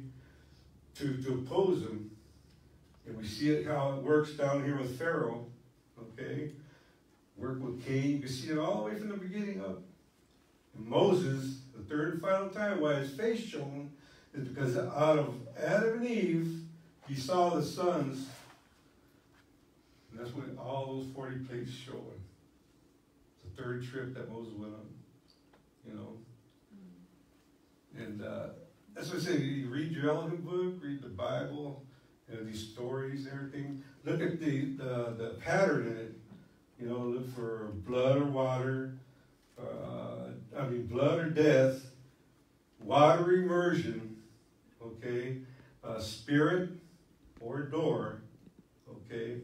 to oppose him. And we see it how it works down here with Pharaoh, okay? Work with Cain. You can see it all the way from the beginning up. And Moses, the third and final time, why his face shone, is because out of Adam and Eve, he saw the sons, and that's when all those 40 plagues showing. It's the third trip that Moses went on, you know. And that's what I say, you read your Elohim book, read the Bible, and these stories and everything. Look at the pattern in it. You know, look for blood or water, blood or death, water immersion, okay, spirit or door, okay.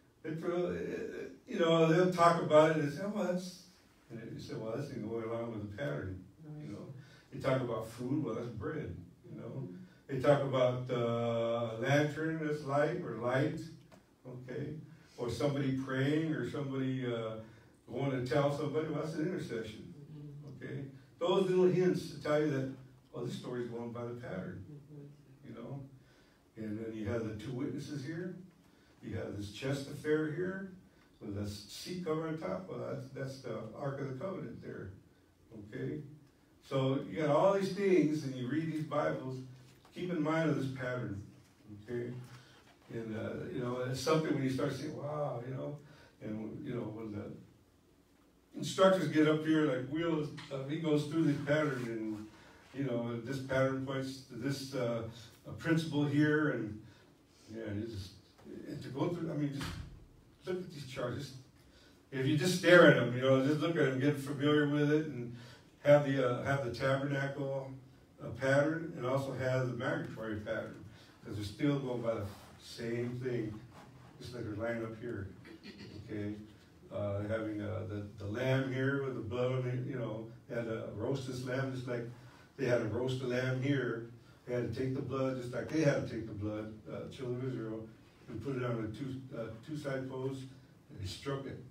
You know, they'll talk about it and they say, oh, that's, and you say, well, that's going along with the pattern, you know. They talk about food, well, that's bread, you know. They talk about lantern, that's light, or light, okay. Or somebody praying, or somebody going to tell somebody, well, that's an intercession, okay. Those little hints to tell you that, well, this story's going by the pattern, you know. And then you have the two witnesses here. You have this chest affair here with a seat cover on top. Well, that's the Ark of the Covenant there, okay. So you got all these things, and you read these Bibles. Keep in mind of this pattern, okay. And you know, it's something when you start saying, wow, you know, and you know when the instructors get up here like wheels, he goes through this pattern, and you know, this pattern points to this principle here, and yeah, and to go through. I mean, just look at these charts. If you just stare at them, you know, just look at them, get familiar with it, and have the tabernacle pattern, and also have the migratory pattern, because they're still going by the same thing, just like they're lined up here. Okay, having the lamb here with the blood on it, you know, they had to roast this lamb just like they had to roast the lamb here. They had to take the blood just like they had to take the blood, children of Israel, and put it on the two side posts, and they struck it,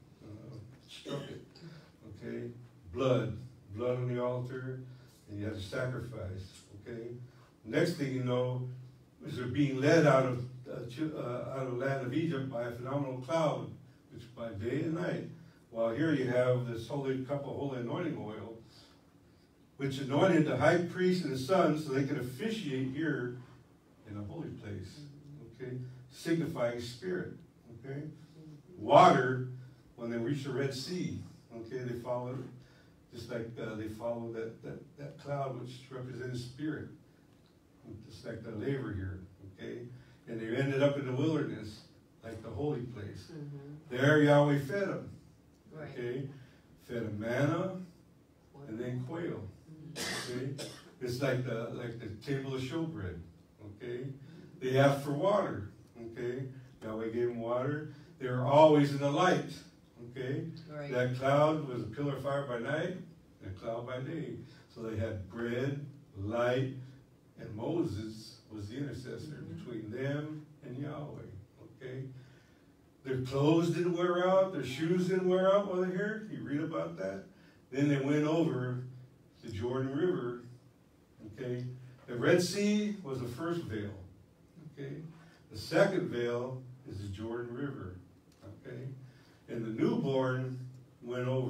okay? Blood on the altar, and you had to sacrifice, okay? Next thing you know, is they're being led out of the land of Egypt by a phenomenal cloud, which by day and night. While here you have this holy cup of holy anointing oil, which anointed the high priest and his sons so they could officiate here in a holy place, okay? Signifying spirit, okay? Water, when they reached the Red Sea, okay, they followed it, just like they followed that cloud which represented spirit, just like the laver here, okay? And they ended up in the wilderness, like the holy place. There Yahweh fed them, okay? Fed them manna and then quail, okay? It's like the table of showbread, okay? They asked for water, okay? Yahweh gave them water. They were always in the light, okay? Right. That cloud was a pillar of fire by night and a cloud by day. So they had bread, light, and Moses was the intercessor between them and Yahweh, okay? Their clothes didn't wear out, their shoes didn't wear out while they're here. You read about that. Then they went over the Jordan River, okay? The Red Sea was the first veil, okay? The second veil is the Jordan River, okay? And the newborn went over,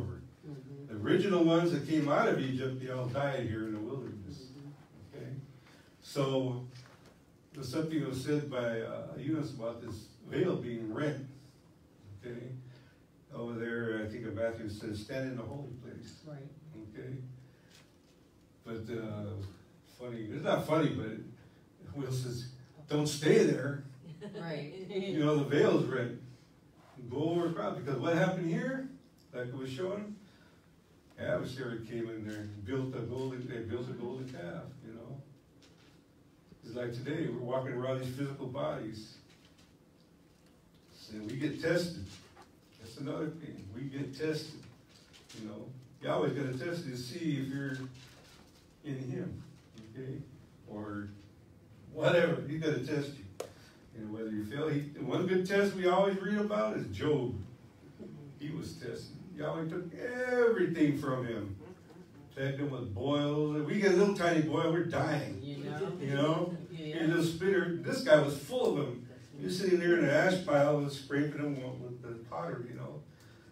The original ones that came out of Egypt, they all died here in the wilderness. Okay? So, there's something that was said by Eunice about this veil being rent. Okay? Over there, I think of Matthew says, stand in the holy place. Right. Okay? But, funny, it's not funny, but Will says, don't stay there. Right. You know, the veil's rent. Go over the crowd. Because what happened here, like it was showing, adversary came in there and built a golden calf, you know. It's like today, we're walking around these physical bodies. And we get tested. That's another thing. We get tested. You know. Yahweh's going to test you to see if you're in Him. Okay? Or whatever. He's going to test you. And whether you fail, one good test we always read about is Job. He was tested. Yahweh took everything from him. Attacked him with boils. We get a little tiny boil, we're dying. You know? Yeah. Here's a little spitter. This guy was full of them. He was sitting there in an ash pile and scraping them with the potter, you know.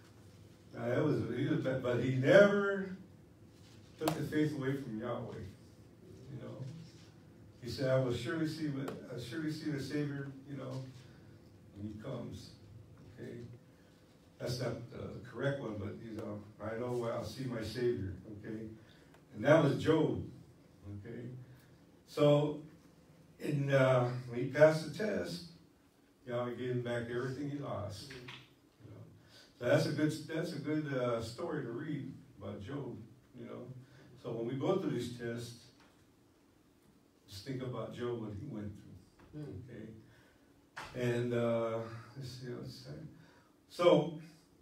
But he never took the faith away from Yahweh. You know. He said, I will surely see the Savior, you know, when He comes. Okay? That's not the correct one, but, you know, I know I'll see my Savior. Okay? And that was Job. Okay? So, when he passed the test, Yahweh gave him back everything he lost. You know? So that's a good story to read about Job. You know? So when we go through these tests, just think about Job, what he went through. Okay? And let's see what's saying. So,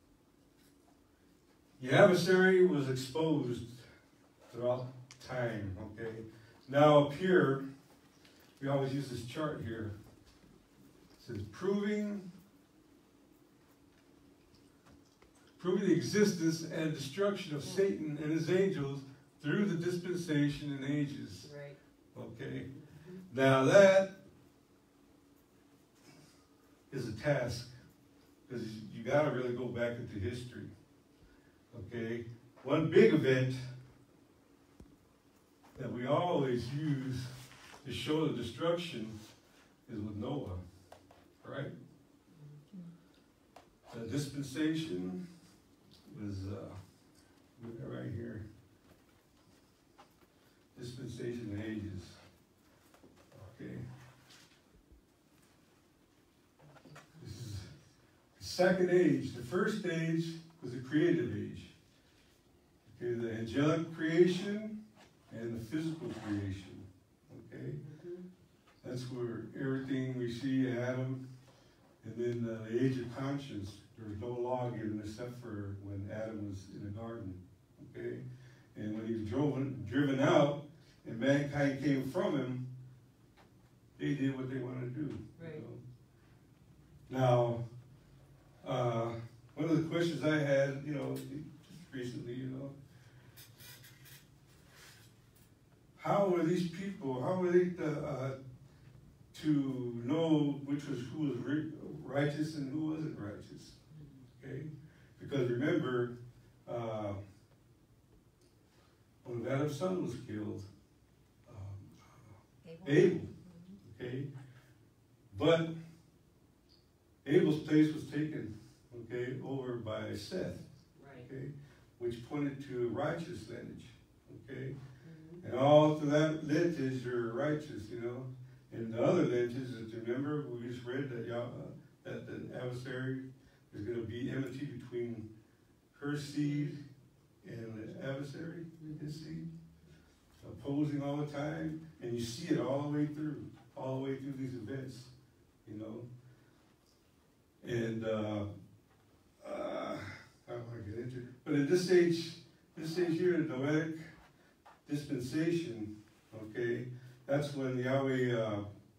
the adversary was exposed throughout time. Okay? Now up here, we always use this chart here. It says proving the existence and destruction of Satan and his angels through the dispensation and ages. Right. Okay? Now that is a task, because you got to really go back into history. Okay? One big event that we always use to show the destruction is with Noah, right? The dispensation was right here. Dispensation and ages. Okay. This is the second age. The first age was the creative age. Okay, the angelic creation and the physical creation. Okay? That's where everything we see, Adam, and then the age of conscience. There was no law given except for when Adam was in the garden. Okay? And when he was driven out and mankind came from him, they did what they wanted to do. Right. You know? Now, one of the questions I had, you know, just recently, you know, how were these people, how were they to know who was righteous and who wasn't righteous? Okay? Because remember, when Adam's son was killed, Abel, okay? But Abel's place was taken, okay, over by Seth, Right. okay, which pointed to righteous lineage, okay? And all through that lineage are righteous, you know. And the other lineages, remember, we just read that that the adversary is going to be enmity between her seed and the adversary, his seed, opposing all the time. And you see it all the way through these events, you know. And I don't want to get into it. But in this age here, the Noahic dispensation, okay, that's when Yahweh,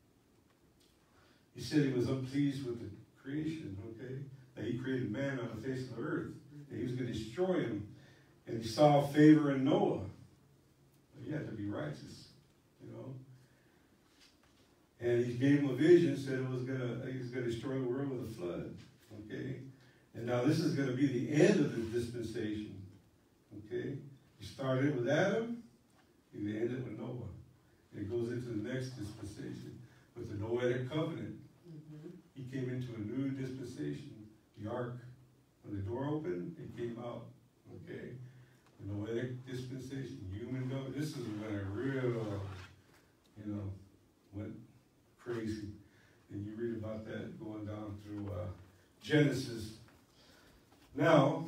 he said he was unpleased with the creation, okay, that he created man on the face of the earth, that he was going to destroy him, and he saw favor in Noah. But he had to be righteous, you know. And he gave him a vision, said he was going to destroy the world with a flood, okay. And now this is going to be the end of the dispensation, Okay? You started with Adam, you end it with Noah. And it goes into the next dispensation with the Noahic covenant. He came into a new dispensation, the ark. When the door opened, it came out. Okay? The Noahic dispensation, human government. This is when it real, went crazy. And you read about that going down through Genesis. Now,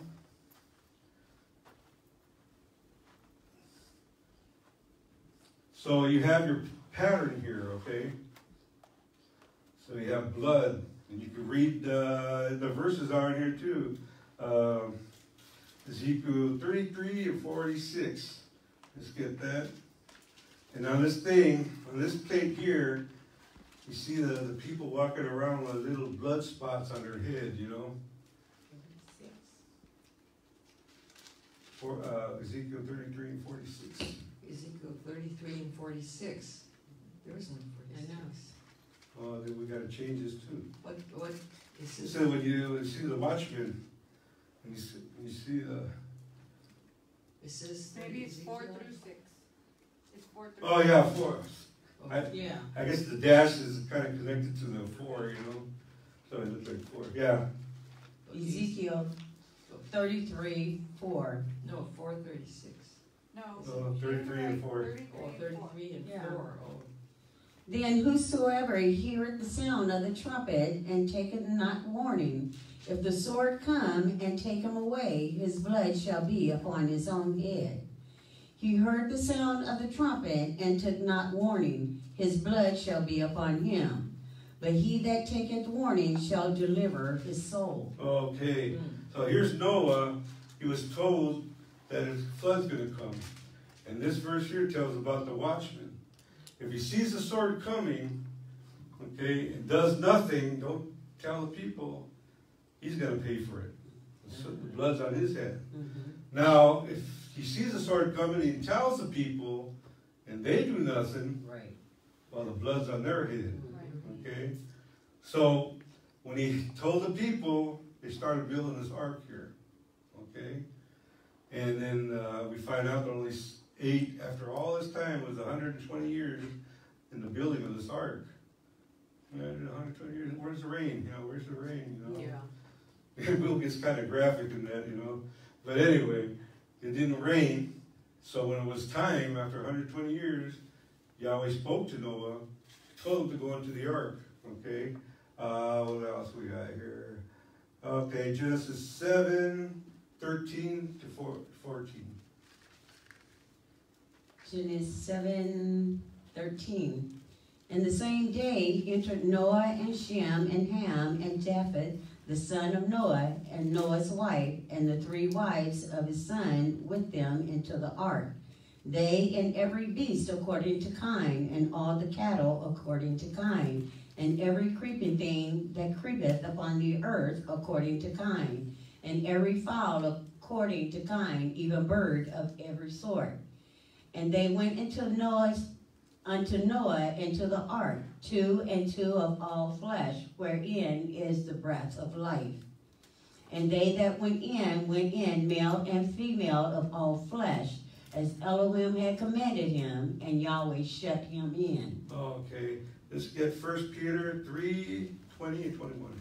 so you have your pattern here, okay? So you have blood, and you can read the verses are in here too. Ezekiel 33 and 46. Let's get that. And on this thing, on this plate here, you see the people walking around with little blood spots on their head, you know. For Ezekiel 33 and 46. Ezekiel 33 and 46. There is no 46. Then we got to change this too. What is this? So when you see the watchman, and you see the... It says Maybe it's 4 through 6. It's 4 through Oh yeah, 4. Yeah. I guess the dash is kind of connected to the 4, you know. So it looks like 4. Yeah. Ezekiel 33, 4. No, 4:36. No. So 33 and 4. 33 and Yeah. 4. Oh. Then whosoever heareth the sound of the trumpet and taketh not warning, if the sword come and take him away, his blood shall be upon his own head. He heard the sound of the trumpet and took not warning, his blood shall be upon him. But he that taketh warning shall deliver his soul. Okay. So here's Noah. He was told that a flood's going to come. And this verse here tells about the watchman. If he sees the sword coming, okay, and does nothing, don't tell the people, he's going to pay for it. So the blood's on his head. Now, if he sees the sword coming, he tells the people, and they do nothing, Right. well, the blood's on their head. Okay? So, when he told the people, they started building this ark here. Okay? And then we find out that only 8, after all this time, was 120 years in the building of this ark. 120 years. Where's the rain? Where's the rain? Yeah. Will gets kind of graphic in that, But anyway, it didn't rain. So when it was time, after 120 years, Yahweh spoke to Noah, told him to go into the ark. Okay? What else we got here? Okay, Genesis 7, 13 to 14. Genesis 7, 13. And the same day entered Noah and Shem and Ham and Japheth, the son of Noah, and Noah's wife, and the 3 wives of his son with them into the ark. They and every beast according to kind, and all the cattle according to kind, and every creeping thing that creepeth upon the earth according to kind, and every fowl according to kind, even bird of every sort. And they went unto Noah into the ark, 2 and 2 of all flesh, wherein is the breath of life. And they that went in, male and female of all flesh, as Elohim had commanded him, and Yahweh shut him in. Okay, let's get 1 Peter 3, 20 and 21.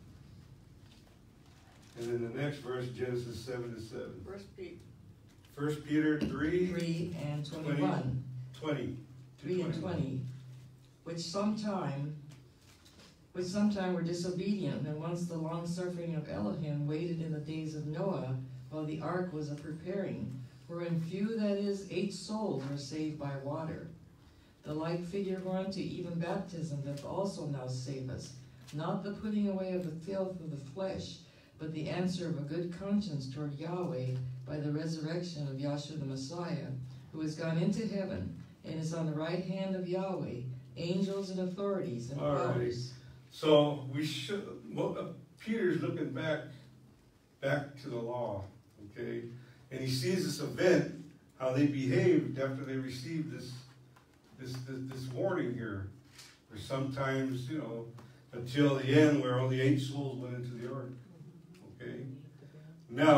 And then the next verse, Genesis 7 and 7. 1 Peter 3, 3 and 21. 20. 3 and 20. Which sometime were disobedient, and once the long suffering of Elohim waited in the days of Noah, while the ark was a preparing, wherein few, that is, 8 souls, were saved by water. The like figure whereunto even baptism doth also now save us, not the putting away of the filth of the flesh, but the answer of a good conscience toward Yahweh by the resurrection of Yahshua the Messiah, who is gone into heaven, and is on the right hand of Yahweh, angels and authorities and powers. So we should. Peter's looking back to the law, okay, and he sees this event, how they behaved after they received this warning here. Or sometimes, until the end, where only 8 souls went into the ark. Okay. Now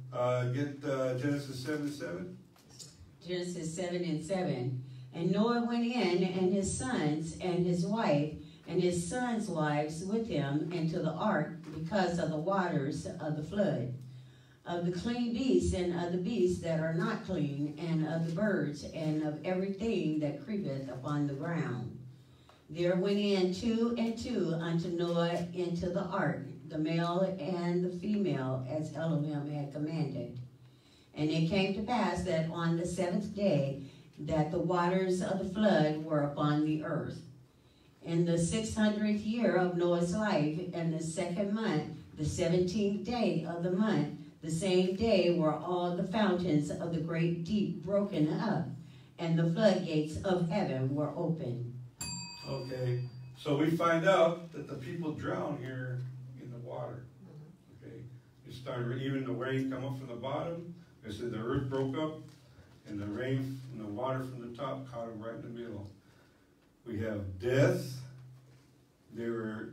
Get Genesis 7:7. Genesis 7:7. And Noah went in, and his sons, and his wife, and his sons' wives with him into the ark because of the waters of the flood, of the clean beasts and of the beasts that are not clean, and of the birds, and of everything that creepeth upon the ground. There went in 2 and 2 unto Noah into the ark, the male and the female, as Elohim had commanded. And it came to pass that on the 7th day that the waters of the flood were upon the earth. In the 600th year of Noah's life, in the 2nd month, the 17th day of the month, the same day were all the fountains of the great deep broken up, and the floodgates of heaven were opened. Okay, so we find out that the people drown here in the water. Okay, it started, even the rain come up from the bottom. It said the earth broke up, and the rain and the water from the top caught them right in the middle. We have death. They were,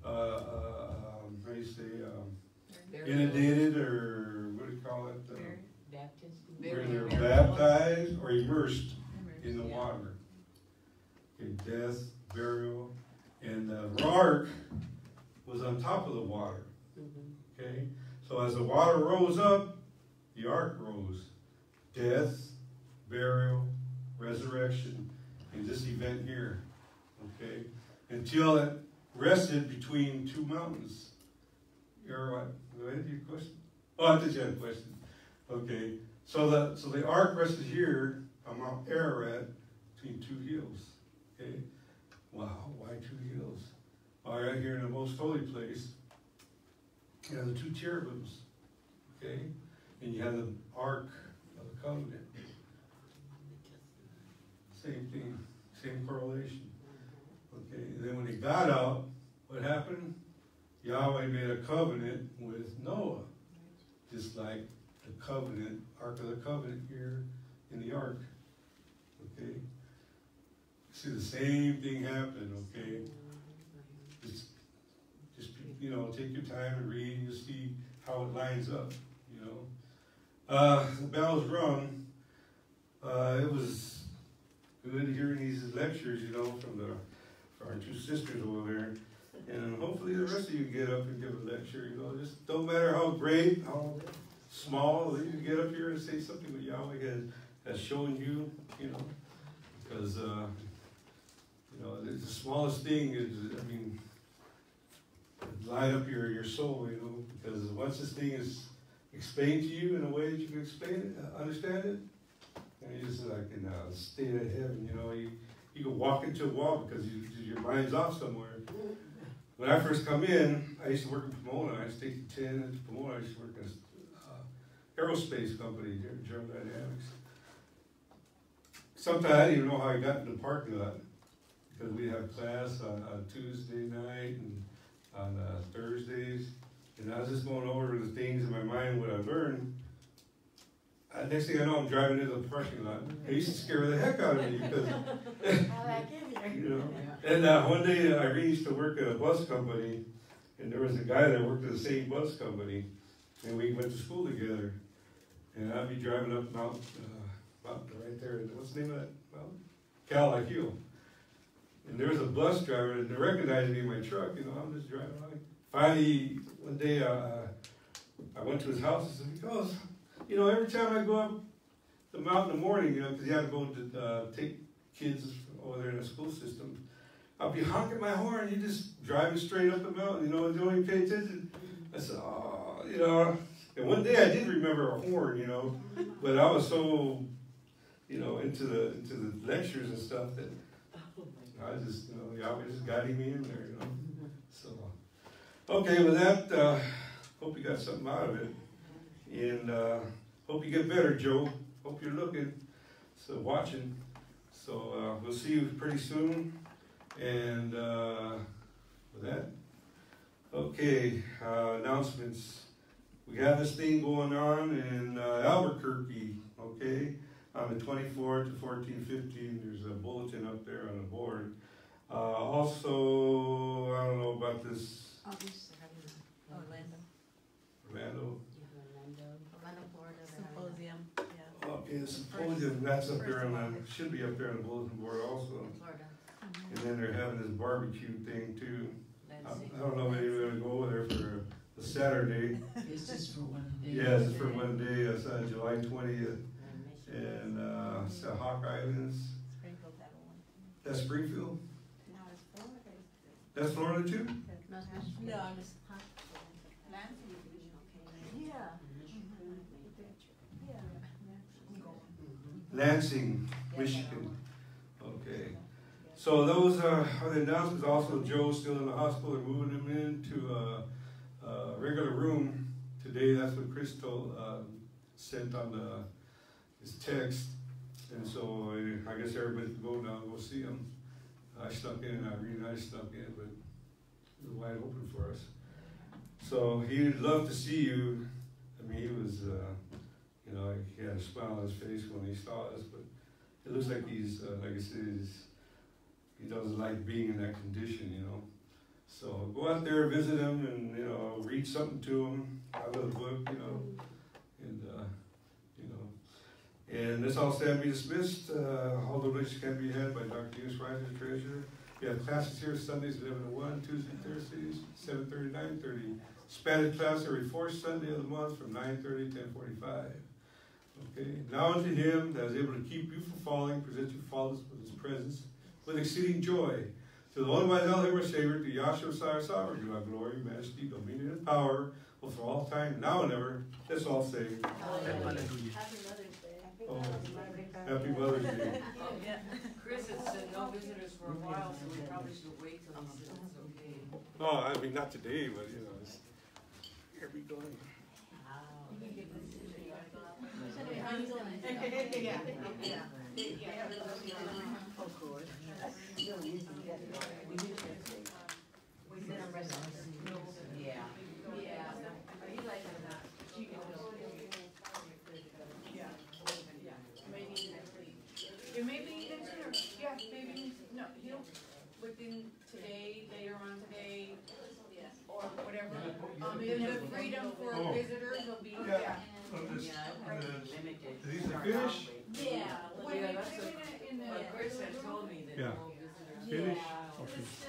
how do you say, inundated, or what do you call it? Where they're baptized or immersed in the water. Okay, death, burial, and the ark was on top of the water. Okay, so as the water rose up, the ark rose. Death, burial, resurrection, in this event here. Okay, until it rested between two mountains. You're what? Go ahead, your question. Oh, I thought you had a question. Okay, so the ark rested here on Mount Ararat between two hills. Okay, wow, why two hills? Well, right here in the most holy place, you have the two cherubims. Okay, and you have the ark of the covenant. Same thing, same correlation. Okay, and then when they got out, what happened? Yahweh made a covenant with Noah, just like the covenant, Ark of the Covenant here in the ark. Okay, see the same thing happen. Okay, just you know, take your time and read and just see how it lines up. You know, the bell's rung. It was good hearing these lectures, you know, from our two sisters over there. And hopefully the rest of you get up and give a lecture, you know. Just don't matter how great, how small, you can get up here and say something that Yahweh has shown you, you know. Because, you know, the smallest thing is, I mean, light up your soul, you know. Because once this thing is explained to you in a way that you can explain it, understand it, and you're just like in a state of heaven, you know. You can walk into a wall because your mind's off somewhere. When I first come in, I used to work in Pomona. I used to take the 10 into Pomona. I used to work in an aerospace company, General Dynamics. Sometimes I didn't even know how I got in the parking lot because we have class on Tuesday night and on Thursdays. And I was just going over the things in my mind, what I learned. Next thing I know, I'm driving into the parking lot. It used to scare the heck out of me because, you know. And one day, Irene used to work at a bus company, and there was a guy that worked at the same bus company, and we went to school together. And I'd be driving up Mountain right there. What's the name of that mountain? Cadillac Hill. And there was a bus driver, and they recognized me in my truck. You know, I'm just driving along. Finally, one day, I went to his house, and he goes, you know, every time I go up the mountain in the morning, you know, because you have to go to take kids over there in the school system, I'll be honking my horn. You're just driving straight up the mountain, you know, and you don't even pay attention. I said, oh, you know. And one day I did remember a horn, you know, but I was so, you know, into the lectures and stuff that I just, you know, Yahweh just guiding me in there, you know. So, okay, with that, hope you got something out of it. And hope you get better, Joe. Hope you're looking, so watching. So we'll see you pretty soon. And with that, okay, announcements. We have this thing going on in Albuquerque, okay, on the 24th to 14, 15. There's a bulletin up there on the board. Also, I don't know about this. Orlando. Orlando. and that's up there on the, should be up there on the bulletin board also. Florida. And then they're having this barbecue thing too. I Let's see. don't know if anybody's gonna go over there for a Saturday. It's just for one day. Yes, it's for one day, it's July 20th, and it's the Hawk Islands. Springfield have one. That's Springfield? No, it's Florida. That's Florida too? No, I'm just. Lansing, Michigan. Okay. So those are the announcements. Also, Joe's still in the hospital. They're moving him into a regular room today. That's what Crystal sent on his text. And so I guess everybody can go now and go see him. I snuck in, Irene and I snuck in, but it was wide open for us. So he'd love to see you. I mean, he was, you know, he had a smile on his face when he saw us, but it looks like he's, like I said, he doesn't like being in that condition, you know. So go out there, visit him, and, you know, read something to him out of the book, you know, and, you know. And this all stand be dismissed. All donations can be had by Dr. Eunice Riser, treasurer. We have classes here Sundays 11 to 1, Tuesday, Thursdays 7:30, 9:30. Spanish class every fourth Sunday of the month from 9:30 to 10:45. Okay. Now unto him that is able to keep you from falling, present you faultless with his presence, with exceeding joy. To the only wise our Savior, to Yahshua our Sovereign, give our glory, majesty, dominion, and power, both for all time, now and ever. Let's all say, Happy Mother's Day. Oh, Happy Mother's Day. Chris had said no visitors for a while, so we probably should wait till he says it's okay. Oh, I mean, not today, but, you know, it's, here we go. It may be even sooner, yeah, maybe, no, he'll, within today, later on today, or whatever. The freedom for visitors will be, yeah. Is he the finish? Yeah. When Yeah, we that's put it in the, But Chris had told me that Yeah. no visitors. Finish? Yeah, Okay. just